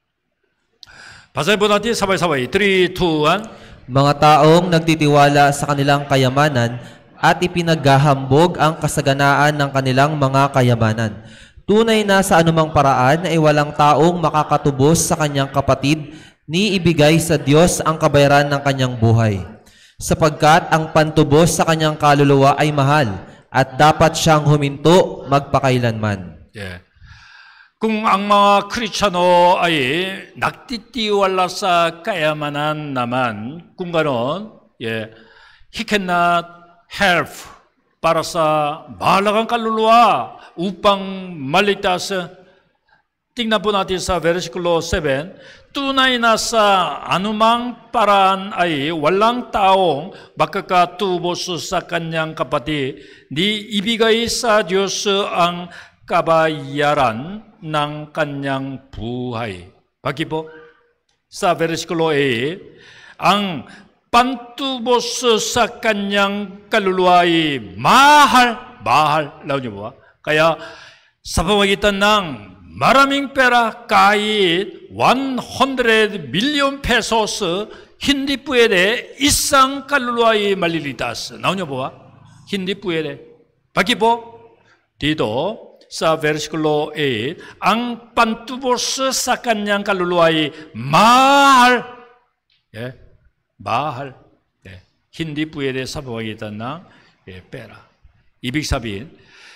A: Basahin po natin sabay-sabay. three, two, one.
B: Mga taong nagtitiwala sa kanilang kayamanan at ipinaghahambog ang kasaganaan ng kanilang mga kayamanan. Tunay na sa anumang paraan ay walang taong makakatubos sa kanyang kapatid ni ibigay sa Diyos ang kabayaran ng kanyang buhay. Sapagkat ang pantubos sa kanyang kaluluwa ay mahal at dapat siyang huminto magpakailanman.
A: Yeah. Kung ang mga Kristiyano ay nagtitiwala sa kayamanan naman, kung gano'n, yeah, he cannot help para sa mahalagang kaluluwa upang maligtas. Tingnan po natin sa versikulo seven, tunay na sa anumang paraan ay walang taong makakatubos sa kanyang kapatid, ni ibigay sa Diyos ang kabayaran ng kanyang buhay. Bakit po? Sa versikulo eight, ang pantubos sa kanyang kaluluwa ay mahal, mahal. Alam niyo ba? Kaya sa pamagitan ng maraming pera, kahit one hundred billion pesos, hindi pwede isang kaluluwa'y malilitas. Naunyo po ba? Hindi pwede. Bakit po? Dito, sa versikulo eight, ang pantubos sa kanyang kaluluwa'y mahal. Eh, mahal. Eh, hindi pwede sa pamagitan ng eh, pera. Ibig sabihin,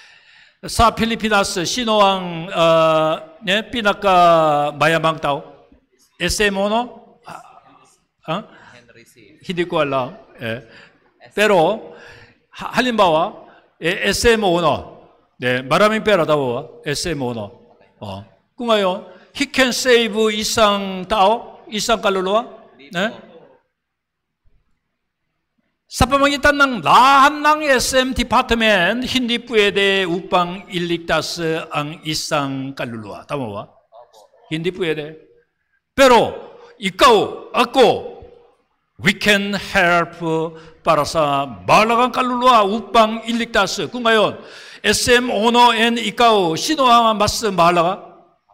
A: sa Pilipinas, sino ang uh, eh, pinaka-mayamang tao? S M Ono? Huh? Hindi ko alam. Eh. Pero, ha, halimbawa, eh, S M Ono. 네, maraming pera daw, S M Ono. 어. Kung ngayon, he can save isang tao, isang kaluluwa. 네? Sa pamagitan ng lahat ng S M department, hindi pwede upang iligtas ang isang kaluluwa. Tama ba? Hindi pwede. Pero, ikaw, ako, we can help para sa mahalagang kaluluwa upang iligtas. Kung ngayon, S M Ono and ikaw, sino ang mas mahalaga?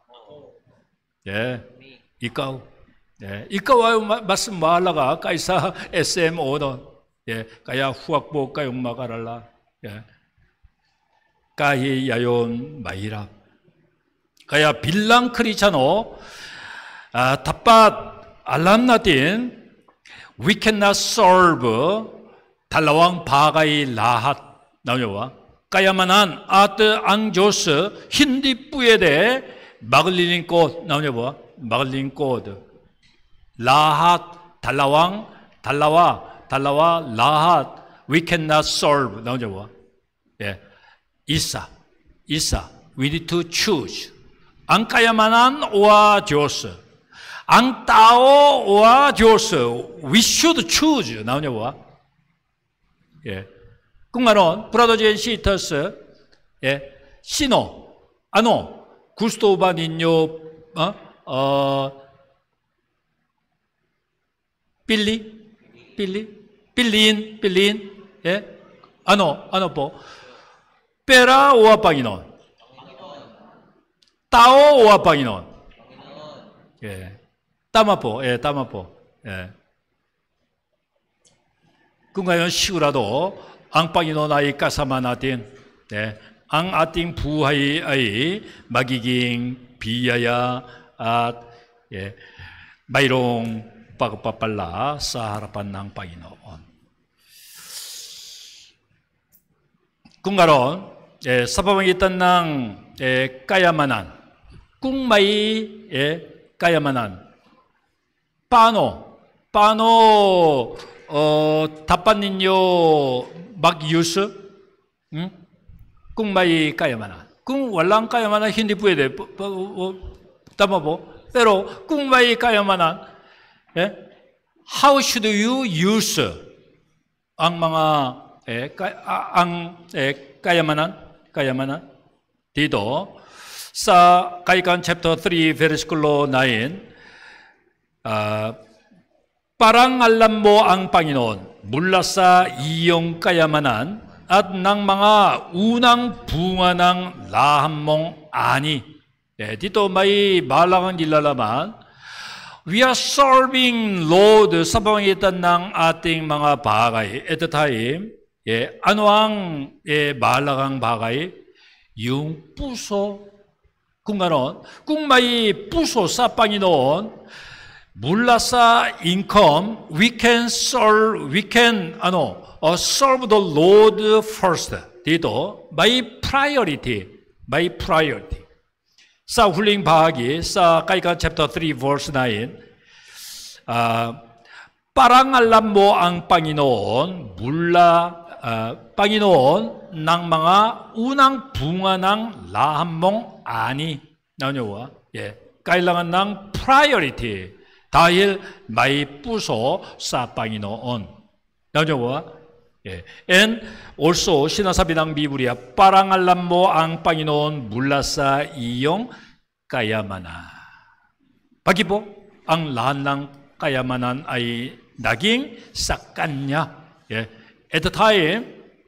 A: 예, ikaw. 예, ikaw ay mas mahalaga kaysa S M Ono. 예, kaya huwag po kayong mag-alala. 예. Kahit yayon mahirap. Kaya bilang Kristiyano, ah, dapat alam natin, we cannot solve dalawang bagay lahat. Naunyo ba? Kayamanan at ang Diyos hindi pwede maglilingkod. Naunyo ba? Maglilingkod. Lahat 달라왕, 달라와, 달라와, 라핫, we cannot solve. 나오죠, 뭐? 예. 이사, 이사, we need to choose. Ang kayamanan o Diyos? Ang tao o Diyos? We should choose. 나오냐, 뭐? 예. Kung ano, brothers and sisters, 예. Sino, ano, gusto ba ninyo, 어, 어, Pili? Pili? Piliin? Piliin? Eh? Ano? Ano po? Pera o Panginoon? Tao o Panginoon? Eh. Tama po. Eh, tama po. Eh. Kung ngayon sigurado ang Panginoon ay kasama natin, eh, ang ating buhay ay magiging biyaya at eh, mayroong pagpapala sa harapan ng Panginoon. Kung garon, eh, sa pamamagitan ng eh, kayamanan, kung may eh, kayamanan, paano? Paano uh, dapat ninyo mag-use? Hmm? Kung may kayamanan. Kung walang kayamanan, hindi pwede. Tama po? Pero kung may kayamanan, eh? How should you use ang mga eh, ka, ang eh, kayamanan? Kayamanan? Dito sa Kaikan chapter three versikulo nine, uh, parang alam mo ang Panginoon mula sa iyong kayamanan at ng mga unang bunga ng laham mong ani. Eh, dito may balakang nilalaman. We are serving Lord sa pamamagitan ng ating mga bagay. At the time, eh, ano ang eh, balakang bagay? Yung puso. Kung gano'n, kung may puso sa Panginoon, mula sa income, we can serve, we can, ano, uh, serve the Lord first. Dito, by priority, by priority. Sa huling bahagi, sa Kaikan chapter three verse nine, uh, parang alam mo ang Panginoon mula uh, Panginoon ng mga unang bunga ng laham mong ani. Naunyo ba? Yeah. Kailangan ng priority dahil may puso sa Panginoon. Naunyo ba? Yeah. And also, sinasabi ng Biblia, parang alam mo ang Panginoon mula sa iyong kayamanan. Bakit po? Ang lahat ng kayamanan ay naging sa Kanya. Yeah. At the time,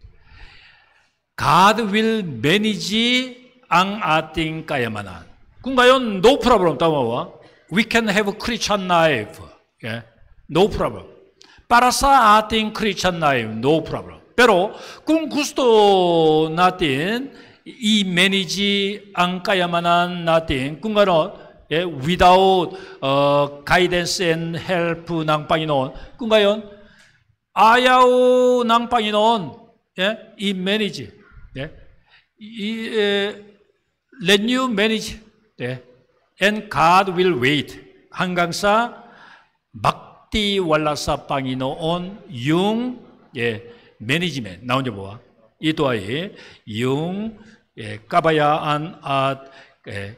A: God will manage ang ating kayamanan. Kung gayon, no problem. Tama ba? We can have a Christian life. Yeah. No problem. Para sa ating Christian life, no problem. Pero kung gusto natin i-manage ang kayamanan natin, kung gano'n, eh, without uh, guidance and help ng Panginoon, kung gayon, ayaw ng Panginoon eh, i-manage. Eh, i- eh, let you manage. Eh, and God will wait hanggang sa mak wala sa Panginoon yung eh, management. Naunyo ba? Ito ay yung eh, kabayaan at eh,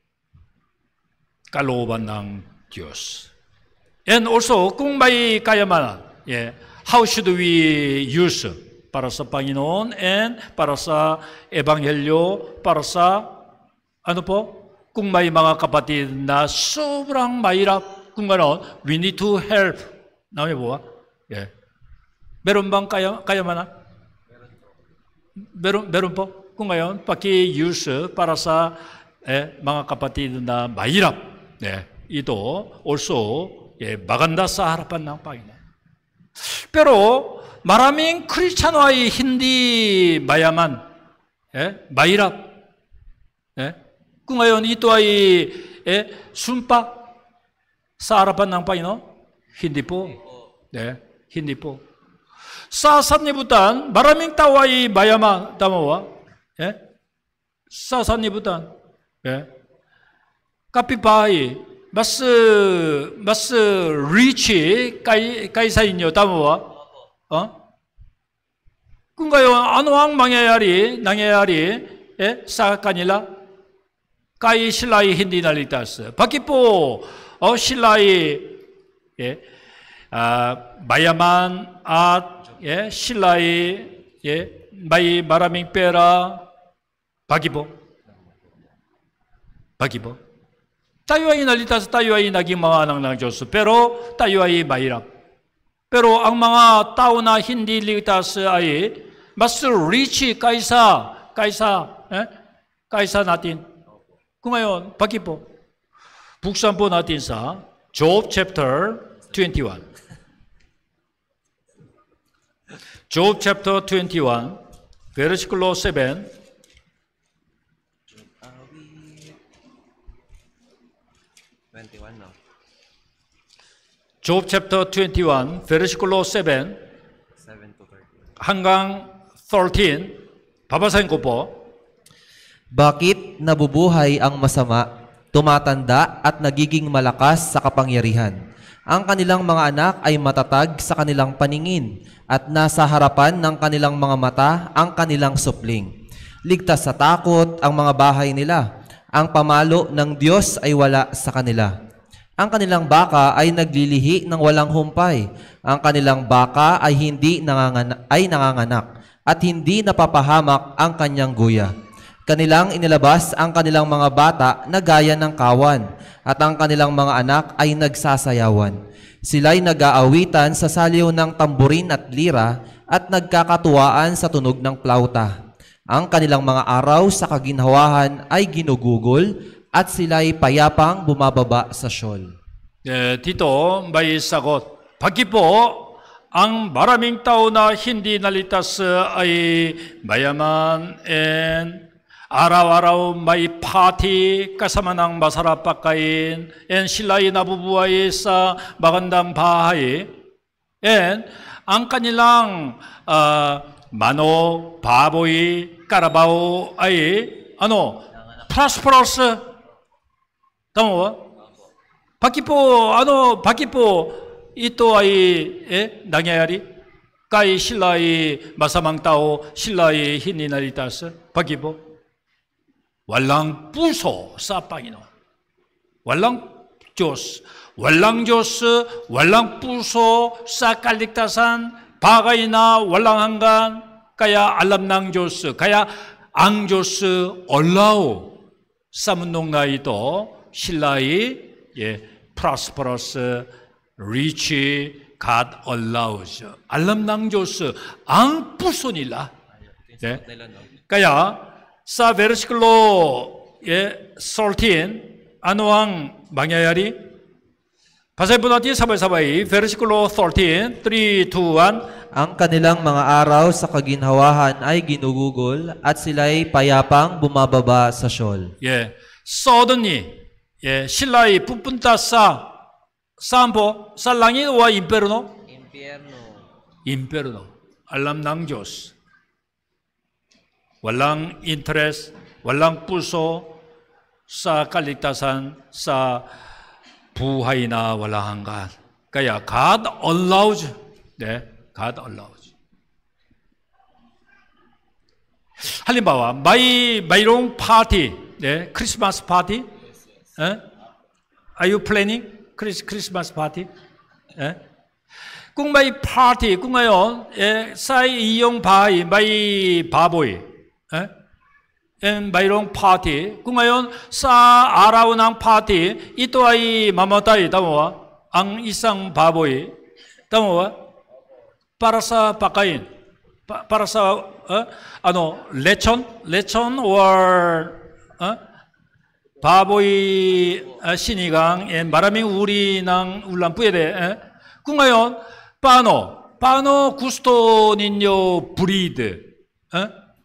A: kalooban ng Diyos. And also, kung may kayamanan, eh, how should we use para sa Panginoon and para sa Ebanghelyo, para sa ano po? Kung may mga kapatid na sobrang mahirap, kung gano'n, we need to help. Namin po ba? Yeah. Meron bang kaya, kayamanan? Meron, meron po. Kung ngayon, paki-use para sa eh, mga kapatid na mahirap. Yeah. Ito, also, eh, maganda sa harapan ng Panginoon. Pero, maraming Kristiyano ay hindi mayaman. Eh, mahirap. Eh? Kung ngayon, ito ay eh, sumpa sa harapan ng Panginoon? Hindi po. Eh, hindi po. Sa sanlibutan, maraming tao ay mayaman. Tama ba? Eh? Sa sanlibutan. Eh? Kapitbahay, mas mas rich kay kaysa inyo, tama ba? Oh? Kung kayo, ano ang mangyayari, nangyayari eh, sa kanila? Kay sila ay hindi naligtas. Bakit po oh, sila ay eh, uh, mayaman at eh, sila ay eh, may maraming pera? Bakit po? Bakit po? Tayo ay naligtas, tayo ay naging mga anak ng Diyos. Pero tayo ay mahirap. Pero ang mga tao na hindi ligtas ay mas rich kaysa, kaysa, eh? kaysa natin. Kung ngayon, bakit po? Buksan po natin sa Job chapter twenty-one. Job chapter twenty-one, versikulo seven.
B: twenty-one, no?
A: Job chapter twenty-one, versikulo seven.
B: seven to thirteen.
A: hanggang thirteen. Babasahin ko po.
B: Bakit nabubuhay ang masama, tumatanda at nagiging malakas sa kapangyarihan? Ang kanilang mga anak ay matatag sa kanilang paningin at nasa harapan ng kanilang mga mata ang kanilang supling. Ligtas sa takot ang mga bahay nila. Ang pamalo ng Diyos ay wala sa kanila. Ang kanilang baka ay naglilihi ng walang humpay. Ang kanilang baka ay hindi nanganganak, ay nanganganak at hindi napapahamak ang kanyang guya. Kanilang inilabas ang kanilang mga bata na gaya ng kawan, at ang kanilang mga anak ay nagsasayawan. Sila'y nag-aawitan sa saliw ng tamburin at lira, at nagkakatuwaan sa tunog ng plauta. Ang kanilang mga araw sa kaginhawahan ay ginugugol, at sila'y payapang bumababa sa syol.
A: 예, dito may sagot. Bakit po ang maraming tao na hindi naligtas ay mayaman and araw-araw may party kasama ng masarap pagkain and sila ay nabubuhay sa magandang bahay and ang kanilang uh, mano, baboy, karabaw ay ano, prosperous. Tama ba? Bakit po, ano, bakit po ito ay eh, nangyayari? Kay sila ay masamang tao, sila ay hindi naligtas. Bakit po? Walang puso sa Panginoon. Walang Diyos. Walang Diyos, walang puso sa kaligtasan, bagay na walang hanggan. Kaya alam ng Diyos. Kaya ang Diyos allow sa mundong na ito, sila ay 예, prosperous, rich, God allows. Alam ng Diyos ang puso nila. 예? Kaya sa versikulo 예, thirteen, ano ang mangyayari? Basahin po natin sabay-sabay. Versikulo thirteen, three, two, one.
B: Ang kanilang mga araw sa kaginhawahan ay ginugugol, at sila'y payapang bumababa sa syol.
A: 예, suddenly 예, sila'y pupunta sa saan po? Sa langit o impierno?
B: Impierno.
A: Impierno. Alam ng Diyos. Walang interest, walang puso sa kaligtasan, sa buhay na walang hanggan. Kaya God allows. 네, God allows. 하limbawa, may mayroong party, 네, Christmas party. 에? Are you planning Christmas party? 에? Kung may party, kung ngayon, 에, sa iyong bahay, may baboy. 에? And mayroong party. Kung ngayon, sa araw ng party, ito ay mamatay, tama ba? Ang isang baboy, tama ba? Para sa pagkain. Pa, para sa, 에? ano, lechon? Lechon or, 에? baboy uh, sinigang and maraming uri ng ulam pwede. Eh? Kung ngayon, paano? Paano gusto ninyo breed? Eh?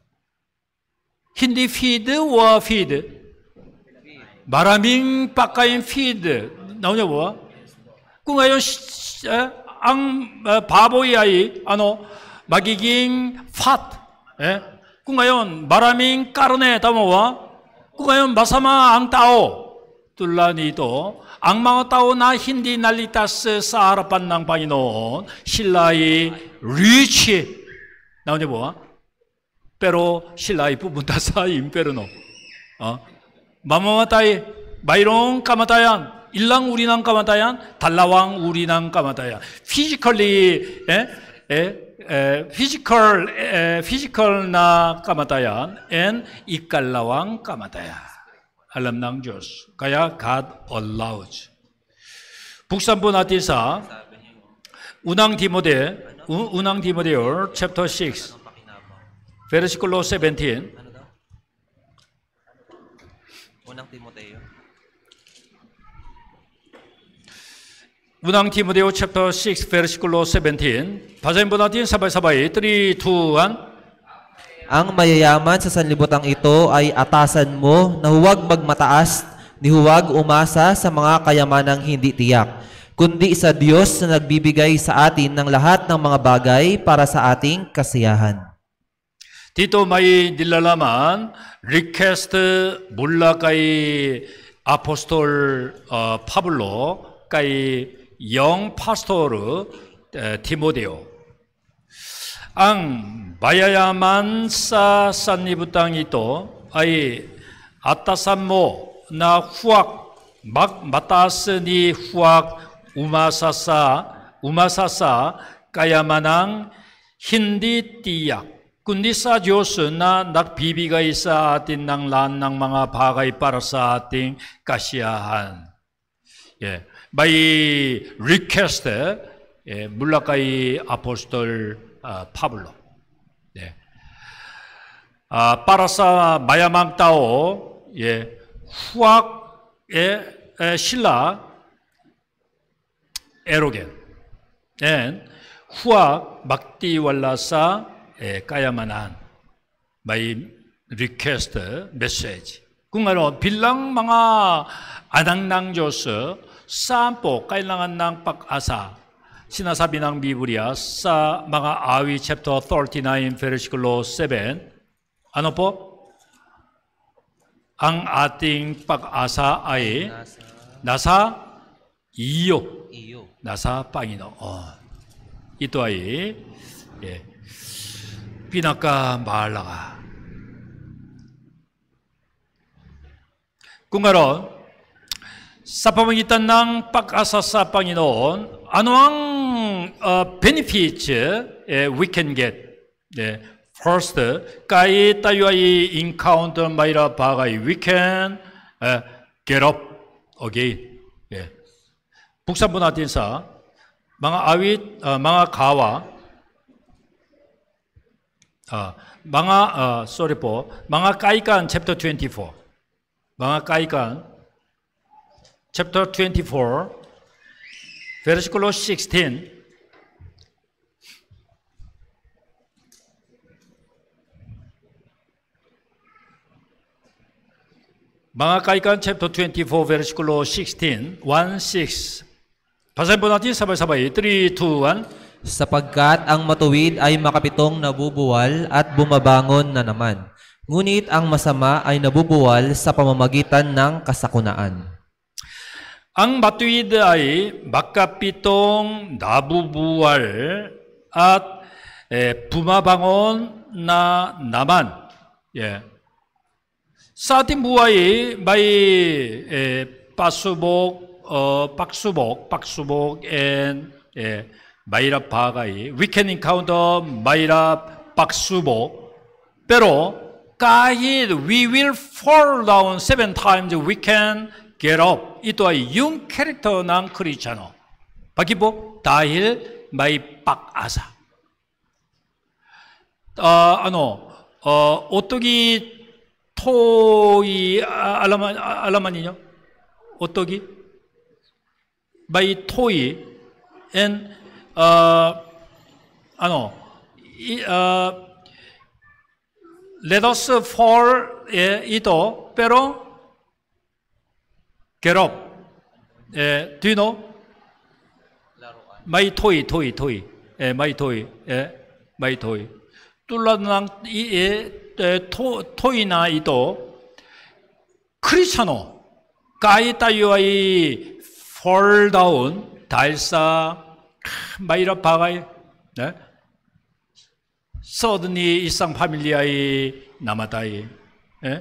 A: Hindi feed o feed? Maraming pagkain feed. 나오냐 뭐? Kung ngayon, eh, ang uh, baboy ay ano, magiging fat. Eh? Kung ngayon, maraming karne, tama ba? Kung ngayon masama ang tao, tulad nito, ang mga tao na hindi naligtas sa harapan ng Panginoon, sila ay rich. Naunyo po, ha? Pero sila ay pupunta sa imperno. 어? mamamatay, mayroong kamatayan. ilang uri ng kamatayan, dalawang uri ng kamatayan. Physically, eh, eh, eh, physical, eh, physical na kamatayan and ikalawang kamatayan. Alam ng Diyos. Kaya God allows. Buksan po natin sa Unang Timoteo, Unang Timoteo, chapter six, versikulo seventeen.
B: Unang Timoteo.
A: Unang Timoteo chapter six, versikulo seventeen. Basahin po natin sabay-sabay. three, two, one.
B: Ang mayayaman sa sanlibutan ito ay atasan mo na huwag magmataas, ni huwag umasa sa mga kayamanang hindi tiyak, kundi sa Diyos na nagbibigay sa atin ng lahat ng mga bagay para sa ating kasiyahan.
A: Dito may nilalaman, request mula kay Apostol uh, Pablo, kay young pastor uh, Timoteo. Ang mayayaman sa sanlibutan ito ay atasan mo na huwag magmataas ni huwag umasa sa, umasa sa kayamanang hindi tiyak, kundi sa Diyos na nagbibigay sa atin ng lahat ng mga bagay para sa ating kasiyahan. Yeah. May request eh, mula kay Apostol uh, Pablo. Yeah. Uh, para sa mayamang tao, yeah, huwag eh, eh, sila arrogant. And huwag magtiwala sa eh, kayamanan. May request message. Kung ano, bilang mga anak ng Diyos, saan po kailangan ng pag-asa? Sinasabi ng Biblia sa mga Awi chapter thirty-nine, versikulo seven, ano po? Ang ating pag-asa ay nasa iyo, nasa Panginoon. Ito ay eh, pinakamahalaga. Kung ganoon, sa pamamagitan ng pag-asa sa Panginoon, ano ang uh, benefits eh, we can get? Eh, first, kahit tayo ay encounter mayroong bagay, we can uh, get up again. Eh. Buksan po natin sa mga awit, uh, mga kawa, uh, mga, uh, sorry po, mga Kaikan, chapter twenty-four. Mga Kaikan, chapter twenty-four, versikulo sixteen. Mga Kaikan, chapter twenty-four, versikulo sixteen, one, six. Basahin po natin sabay-sabay. three, two, one.
B: Sapagkat ang matuwid ay makapitong nabubuwal at bumabangon na naman. Ngunit ang masama ay nabubuwal sa pamamagitan ng kasakunaan.
A: Ang matuwid ay makapitong nabubuwal at eh, bumabangon na naman. Yeah. Sa ating buhay, may eh, pasubok, uh, pagsubok, pagsubok, and eh, mahirap bagay. We can encounter mahirap pagsubok, pero kahit we will fall down seven times, we can get up. Ito ay yung character ng Kristiyano. Bakit po? Dahil may pag-asa. Uh, ano, uh, 어떻게 토이 알라만 알라만이요? 어떻게? May 토이 and uh, ano, uh, let us fall eh, ito, pero get up. Eh, do you know? May toy, toy, toy. Eh, may toy. Eh, may toy. tulad ng eh, to, toy na ito, Kristiyano, kahit tayo ay fall down dahil sa mahirap bagay, eh? Suddenly isang pamilya ay namatay, eh?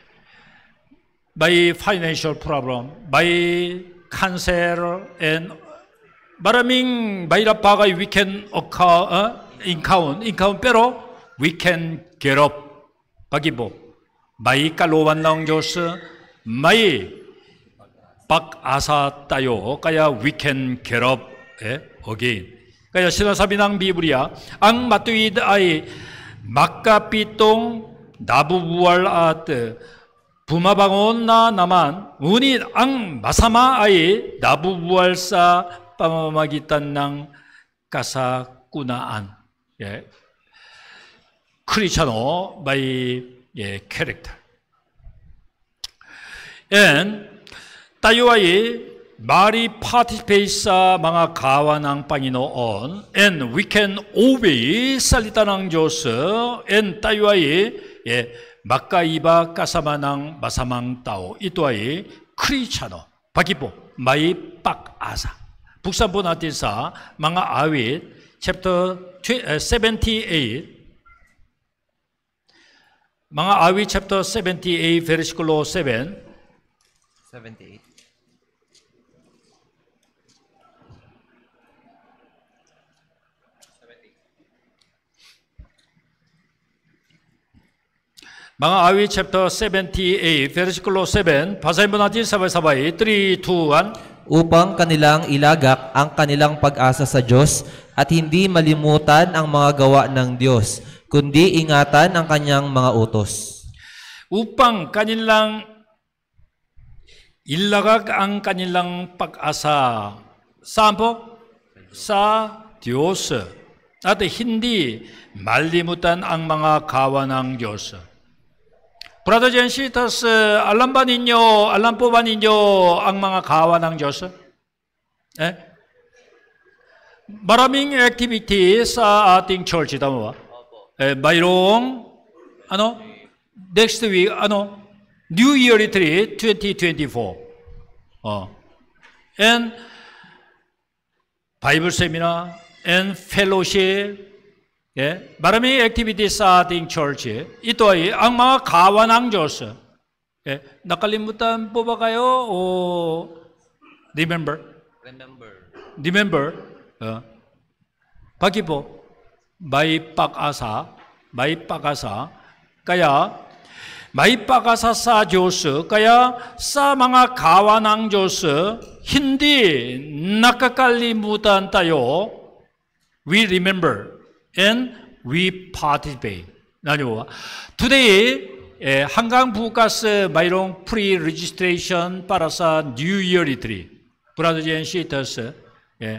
A: By financial problem, by cancer, and maraming mahirap bagay we can occur, uh, encounter, encounter, pero we can get up. Pag-ibo, may kaluwan ng Diyos, may pag-asa tayo, kaya we can get up eh, again. Kaya sinasabi ng Biblia, ang matuwid ay makapitong nabubuwal at bumabangon na naman, ngunit ang masama ay nabubuwal sa pamamagitan ng kasakunaan. 예. 크리스찬어 by 예, character. And tayo ay mari participate sa mga gawa ng Panginoon, and we can obey salita ng Diyos, and tayo ay 예, magkaiba kasama ng masamang tao. Ito ay 크리스찬어. Pag-ipo, may pag-asa. Buksan po natin sa mga awit, chapter seventy-eight. Mga awit, chapter seventy-eight, versikulo seven.
B: seventy-eight.
A: mga awit, chapter seventy-eight, versikulo seven. Basahin po natin sabay-sabay. three, two, one.
B: Upang kanilang ilagak ang kanilang pag-asa sa Diyos at hindi malimutan ang mga gawa ng Diyos, kundi ingatan ang kanyang mga utos.
A: Upang kanilang ilagak ang kanilang pag-asa saan po? Sa Diyos at hindi malimutan ang mga gawa ng Diyos. Brothers and sisters, alam ba ninyo, alam po ba ninyo ang mga gawa ng Diyos? Eh? Maraming activity sa ating church, tama ba? Eh, mayroong, ano? Next week, ano? New Year Retreat twenty twenty-four. Oh. And Bible Seminar and Fellowship. 예, 마름이 액티비티 sa ating church. Ito ay ang mga gawa ng Diyos. 예, nakalimutan po ba kayo o remember?
B: Remember.
A: Remember? Uh, Pagi po, may pag-asa, may pag-asa. Kaya may pag-asa sa Diyos. Kaya sa mga gawa ng Diyos, hindi nakakalimutan tayo. We remember. And we participate. 나누어. Today, eh, 한강 부가스 mayroong pre-registration para sa New Year Retreat. Brothers and sisters, eh,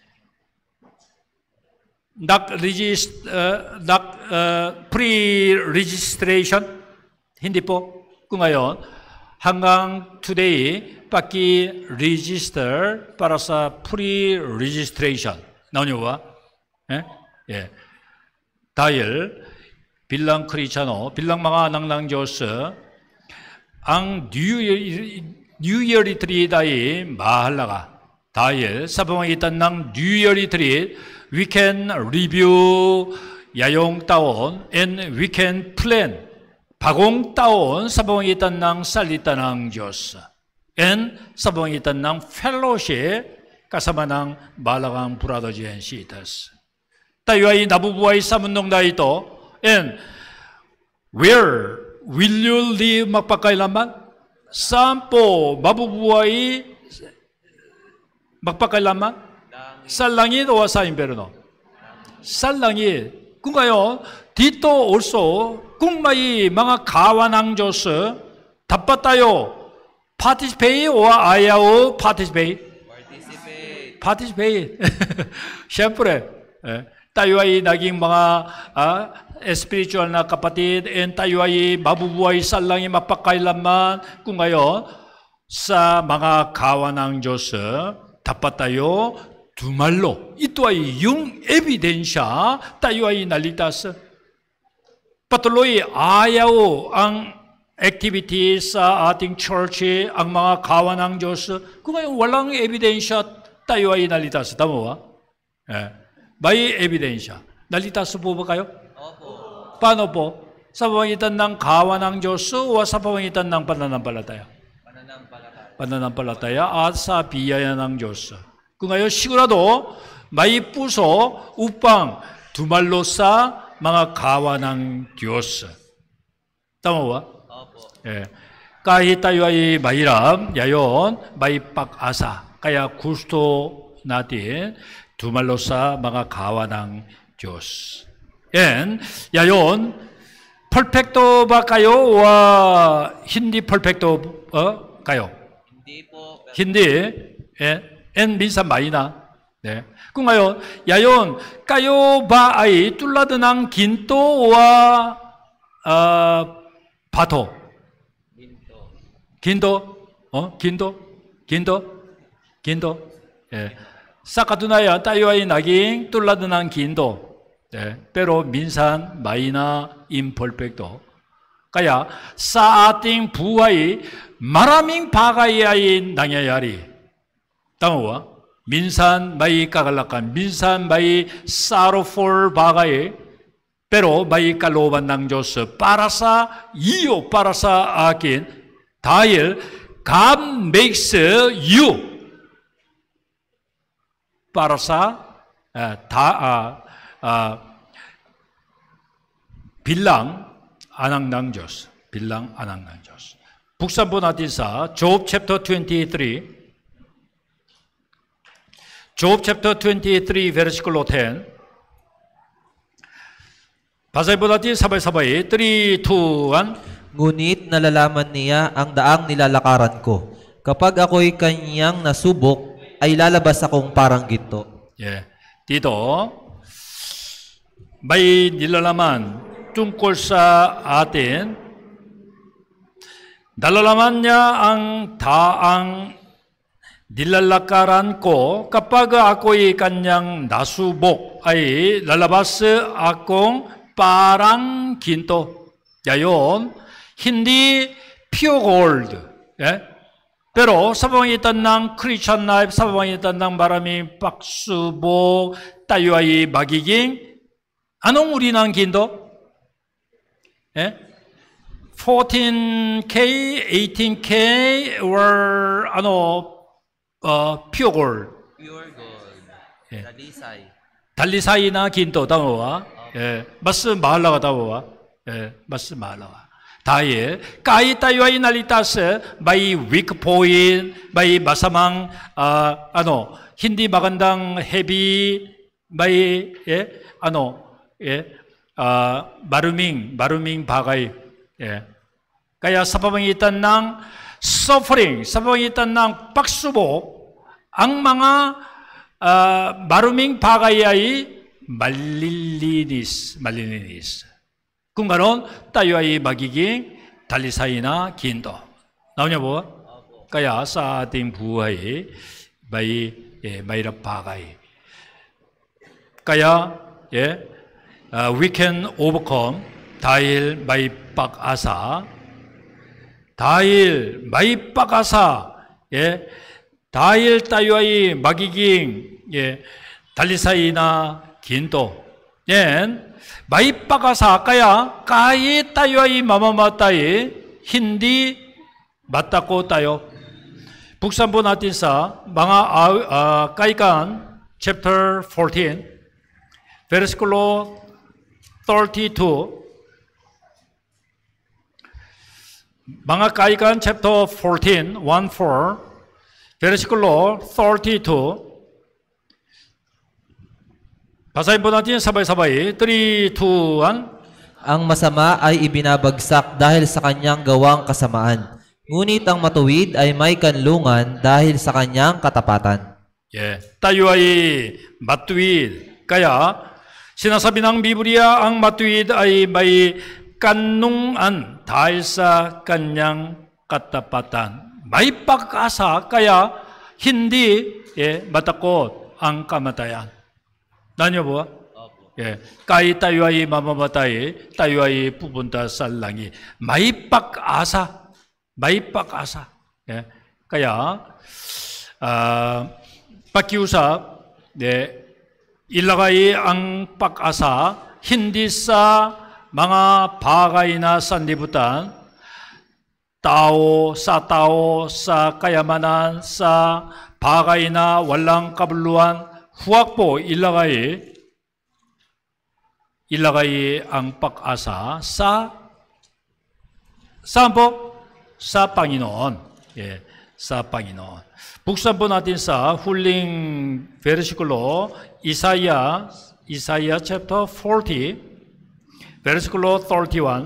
A: nag-regist, uh, nag, uh, pre-registration, hindi po. Kung ngayon, hanggang today, paki-register para sa pre-registration. 나누어. Eh? 예. Dahil bilang Kristiyano, bilang mga anak ng Diyos, ang New Year, New Year Retreat ay mahalaga. Dahil sa pamamagitan ng New Year Retreat, we can review 야용 taon and we can plan bagong taon sa pamamagitan ng salita ng Diyos and sa pamamagitan ng fellowship kasama ng mahalagang brothers and sisters. Tayo ay nabubuhay sa mundong na ito. And where will you live magpakailanman? Saan po mabubuhay magpakailanman? Sa langit o sa impyerno? Sa langit. Kung ngayon, dito also, kung may mga gawa ng Diyos, dapat tayo participate o ayaw participate? Participate. Participate. Siyempre, eh, tayo ay naging mga uh, spiritual na kapatid, and tayo ay mabubuhay sa langit mapakailanman. Kung ngayon, sa mga gawa ng Diyos, dapat tayo dumalo. Ito ay yung ebidensya tayo ay naligtas. Patuloy ayaw ang activity sa ating church, ang mga kawan ng Diyos, kung ngayon walang ebidensya, tayo ay nalitas. Tama ba? Eh, may ebidensya. Nalitas po ba kayo? Opo. Paano po? Sa pamamagitan ng kawan ng Diyos o sa pamamagitan ng pananampalataya? Pananampalataya. Pananampalataya at sa biyaya ng Diyos. Kung ngayon sigurado may puso upang dumalo sa mga kawan ng Diyos. Tama ba? Eh, kahit tayo ay mahirap, yayon, may pag-asa. Kaya gusto natin dumalo sa mga kawan ng Diyos. And, yayon, perfecto ba kayo o hindi perfecto uh, kayo?
B: Hindi po.
A: Hindi. Eh, and minsan mahina. 네. Kung ngayon, yayon, kayo ba ay tulad ng ginto와 uh, 바토? ginto, 어, ginto, ginto, ginto. 예. Sa katunayan, tayo ay naging tulad ng ginto. 예. Pero minsan, mahina, imperfecto. Kaya sa ating buhay, maraming bagay ay nangyayari. Tama ba? Minsan may kagalakan, minsan may sorrowful bagay, pero may kalooban ng Diyos para sa iyo, para sa akin. Dahil God makes you para sa uh, da, uh, uh, bilang anak ng Diyos. Bilang anak ng Diyos. Buksan po natin sa Job chapter twenty-three. Job chapter twenty-three, versikulo ten. Basahin po natin sabay-sabay. three, two, one.
B: Ngunit nalalaman niya ang daang nilalakaran ko. Kapag ako'y kanyang nasubok, ay lalabas akong parang ginto.
A: Yeah. Dito, may nilalaman tungkol sa atin. Nalalaman niya ang daang nilalakaran ko. Kapag ako'y kanyang nasubok, ay lalabas akong parang ginto. Yayon, hindi pure gold. Eh? Pero sa pamamagitan ng Christian life, sa pamamagitan ng maraming pagsubok, tayo ay magiging anong uri ng ginto? Eh? fourteen K, eighteen K, or ano, uh, pure gold.
B: Pure gold.
A: 예.
B: Dalisay.
A: 달리사이나 긴도 당어와 예, 마스 마할라가 당어와 예, 마스 마할라가 다예 까이 따위와이 날리타스 마이 위크포인 마이 마사망 아 아노 힌디 마간당 헤비 마이 예 아노 예아 마루밍 마루밍 바가이 예 kaya sa pamamagitan ng suffering, sa pamamagitan ng pagsubok, ang mga uh, maruming bagay ay malilinis, malilinis. Kung ganoon, tayo ay magiging talisay na ginto. Nauna po? Kaya sa ating buhay, may, eh, mayroong bagay. Kaya, eh, uh, we can overcome dahil may pag-asa, dahil may pag-asa, eh, dahil tayo ay magiging 예, 달리사이 na ginto. Yan, may pag-asa kaya kahit tayo ay mamamatay, hindi matakot tayo. Buksan po natin sa mga uh, Kaikan chapter fourteen, versikulo thirty-two. Mga Kaikan chapter fourteen, one four, versikulo thirty-two. Basahin po natin sabay-sabay. three, two, one.
B: Ang masama ay ibinabagsak dahil sa kanyang gawang kasamaan. Ngunit ang matuwid ay may kanlungan dahil sa kanyang katapatan.
A: 예, tayo ay matuwid. Kaya sinasabi ng Biblia ang matuwid ay may kanlungan dahil sa kanyang katapatan. May pag-asa kaya hindi eh, matakot ang kamatayan. Nanyo po? 예, 까이 따위와이 마마마따이 따위와이 부분다 살랑이 마이빡 아사 마이빡 아사 예, kaya uh, pakiusap de ilagay ang pag-asa hindi sa mga bagay na sanlibutan, tao sa tao, sa kayamanan, sa bagay na walang kabuluhan, huwag po ilagay ilagay ang pag-asa sa saan po? Sa Panginoon. 예, sa Panginoon. Buksan po natin sa huling versikulo, Isaiah, Isaiah chapter forty, versikulo thirty-one.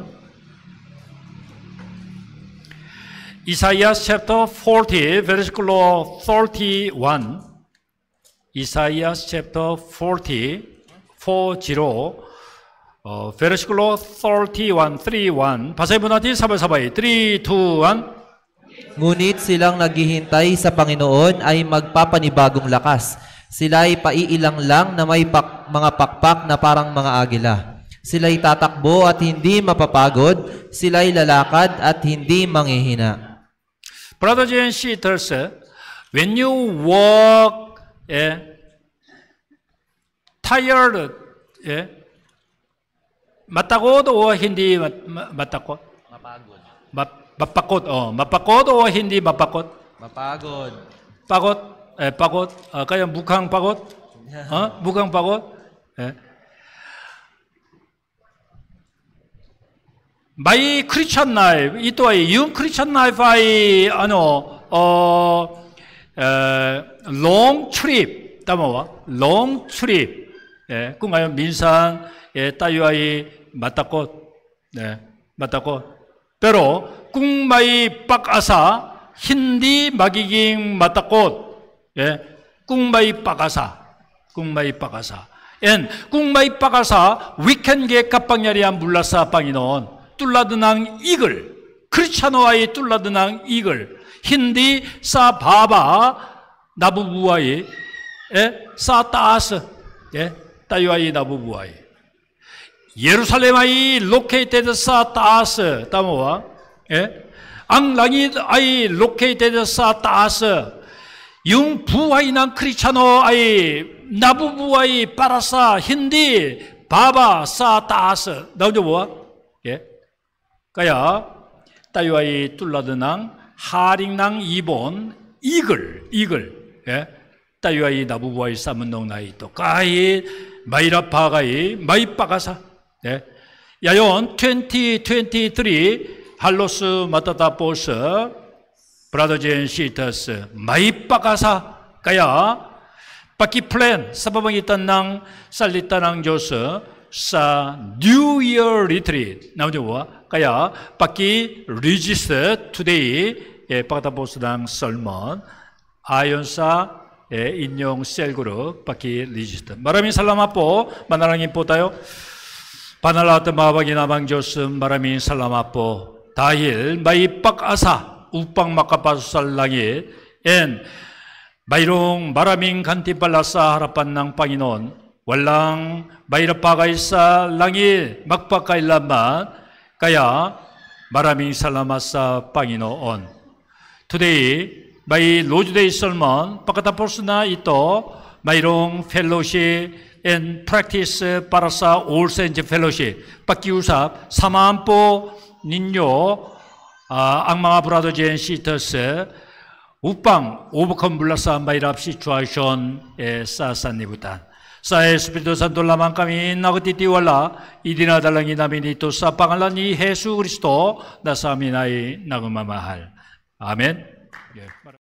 A: Isaiah chapter forty, versikulo thirty-one. Isaiah chapter forty, forty, 어, versikulo thirty-one, thirty-one. basahin po natin sabay-sabay. three, two, one.
B: Ngunit silang naghihintay sa Panginoon ay magpapanibagong lakas. Sila ay paiilang lang na may pak, mga pakpak na parang mga agila. Sila ay tatakbo at hindi mapapagod. Sila ay lalakad at hindi manghihina.
A: Brothers and sisters, when you walk eh, tired, eh, matakot o hindi mat, matakot?
B: Mapagod.
A: Ma- mapakot, oh, mapakot o hindi mapakot?
B: Mapagod.
A: Pagod, eh, pagod, uh, kaya mukhang pagod? 어? mukhang pagod? Eh. My Christian life, ito ay yung Christian life ay ano, uh, uh, long trip, tama ba? Long trip. Eh, kung ngayon minsan eh, tayo ay matakot, eh, matakot. Pero kung may pag-asa, hindi magiging matakot. Eh, kung may pag-asa, kung may pag-asa. And kung may pag-asa, we can get kapangyarihan mula sa Panginoon. Tulad ng eagle, Kristiyano ay tulad ng eagle. Hindi sa baba, nabubuhay, eh, sa taas, eh, tayo ay nabubuhay. Yerusalem ay located sa taas, tama ba? Eh? Ang langit ay located sa taas. Yung buhay ng Kristiyano ay nabubuhay para sa hindi baba sa taas. Naojo ba? Eh? Kaya tayo ay tulad ng haring ng ibon, eagle, eagle. Eh? Tayo ay nabubuhay sa mundong na ito. Kahit mayroon bagay, may pag-asa. 네. 야yon twenty twenty-three 할로스 마타타포스 brothers and sisters may pag-asa kaya paki-plan sa pamamagitan ng salita ng Diyos sa New Year retreat namujo ba kaya paki-register today eh, pagkatapos ng sermon ayon sa eh, inyong cell group paki-register. Maraming salamat po. Manalangin po tayo. Banal at mabaginamang Diyos, maraming salamat po dahil may pag-asa upang makapasok sa langit and mayroong maraming gantimpala sa harapan ng Panginoon. Walang mayroong bagay sa langit magpakailanman, kaya maraming salamat sa Panginoon. Today, may Lord's Day sermon, pagkatapos na ito, mayroong fellowship and practice para sa All Saints Fellowship. Pakiusap, samahan po ninyo uh, ang mga brothers and sisters upang overcome mula sa mahirap situation eh, sa sanlibutan. Sa Espiritu Santo lamang kami nakatitiwala, idinadalangin namin ito sa pangalan ni Hesus Kristo na sa amin ay nagmamahal. Amen. Yeah.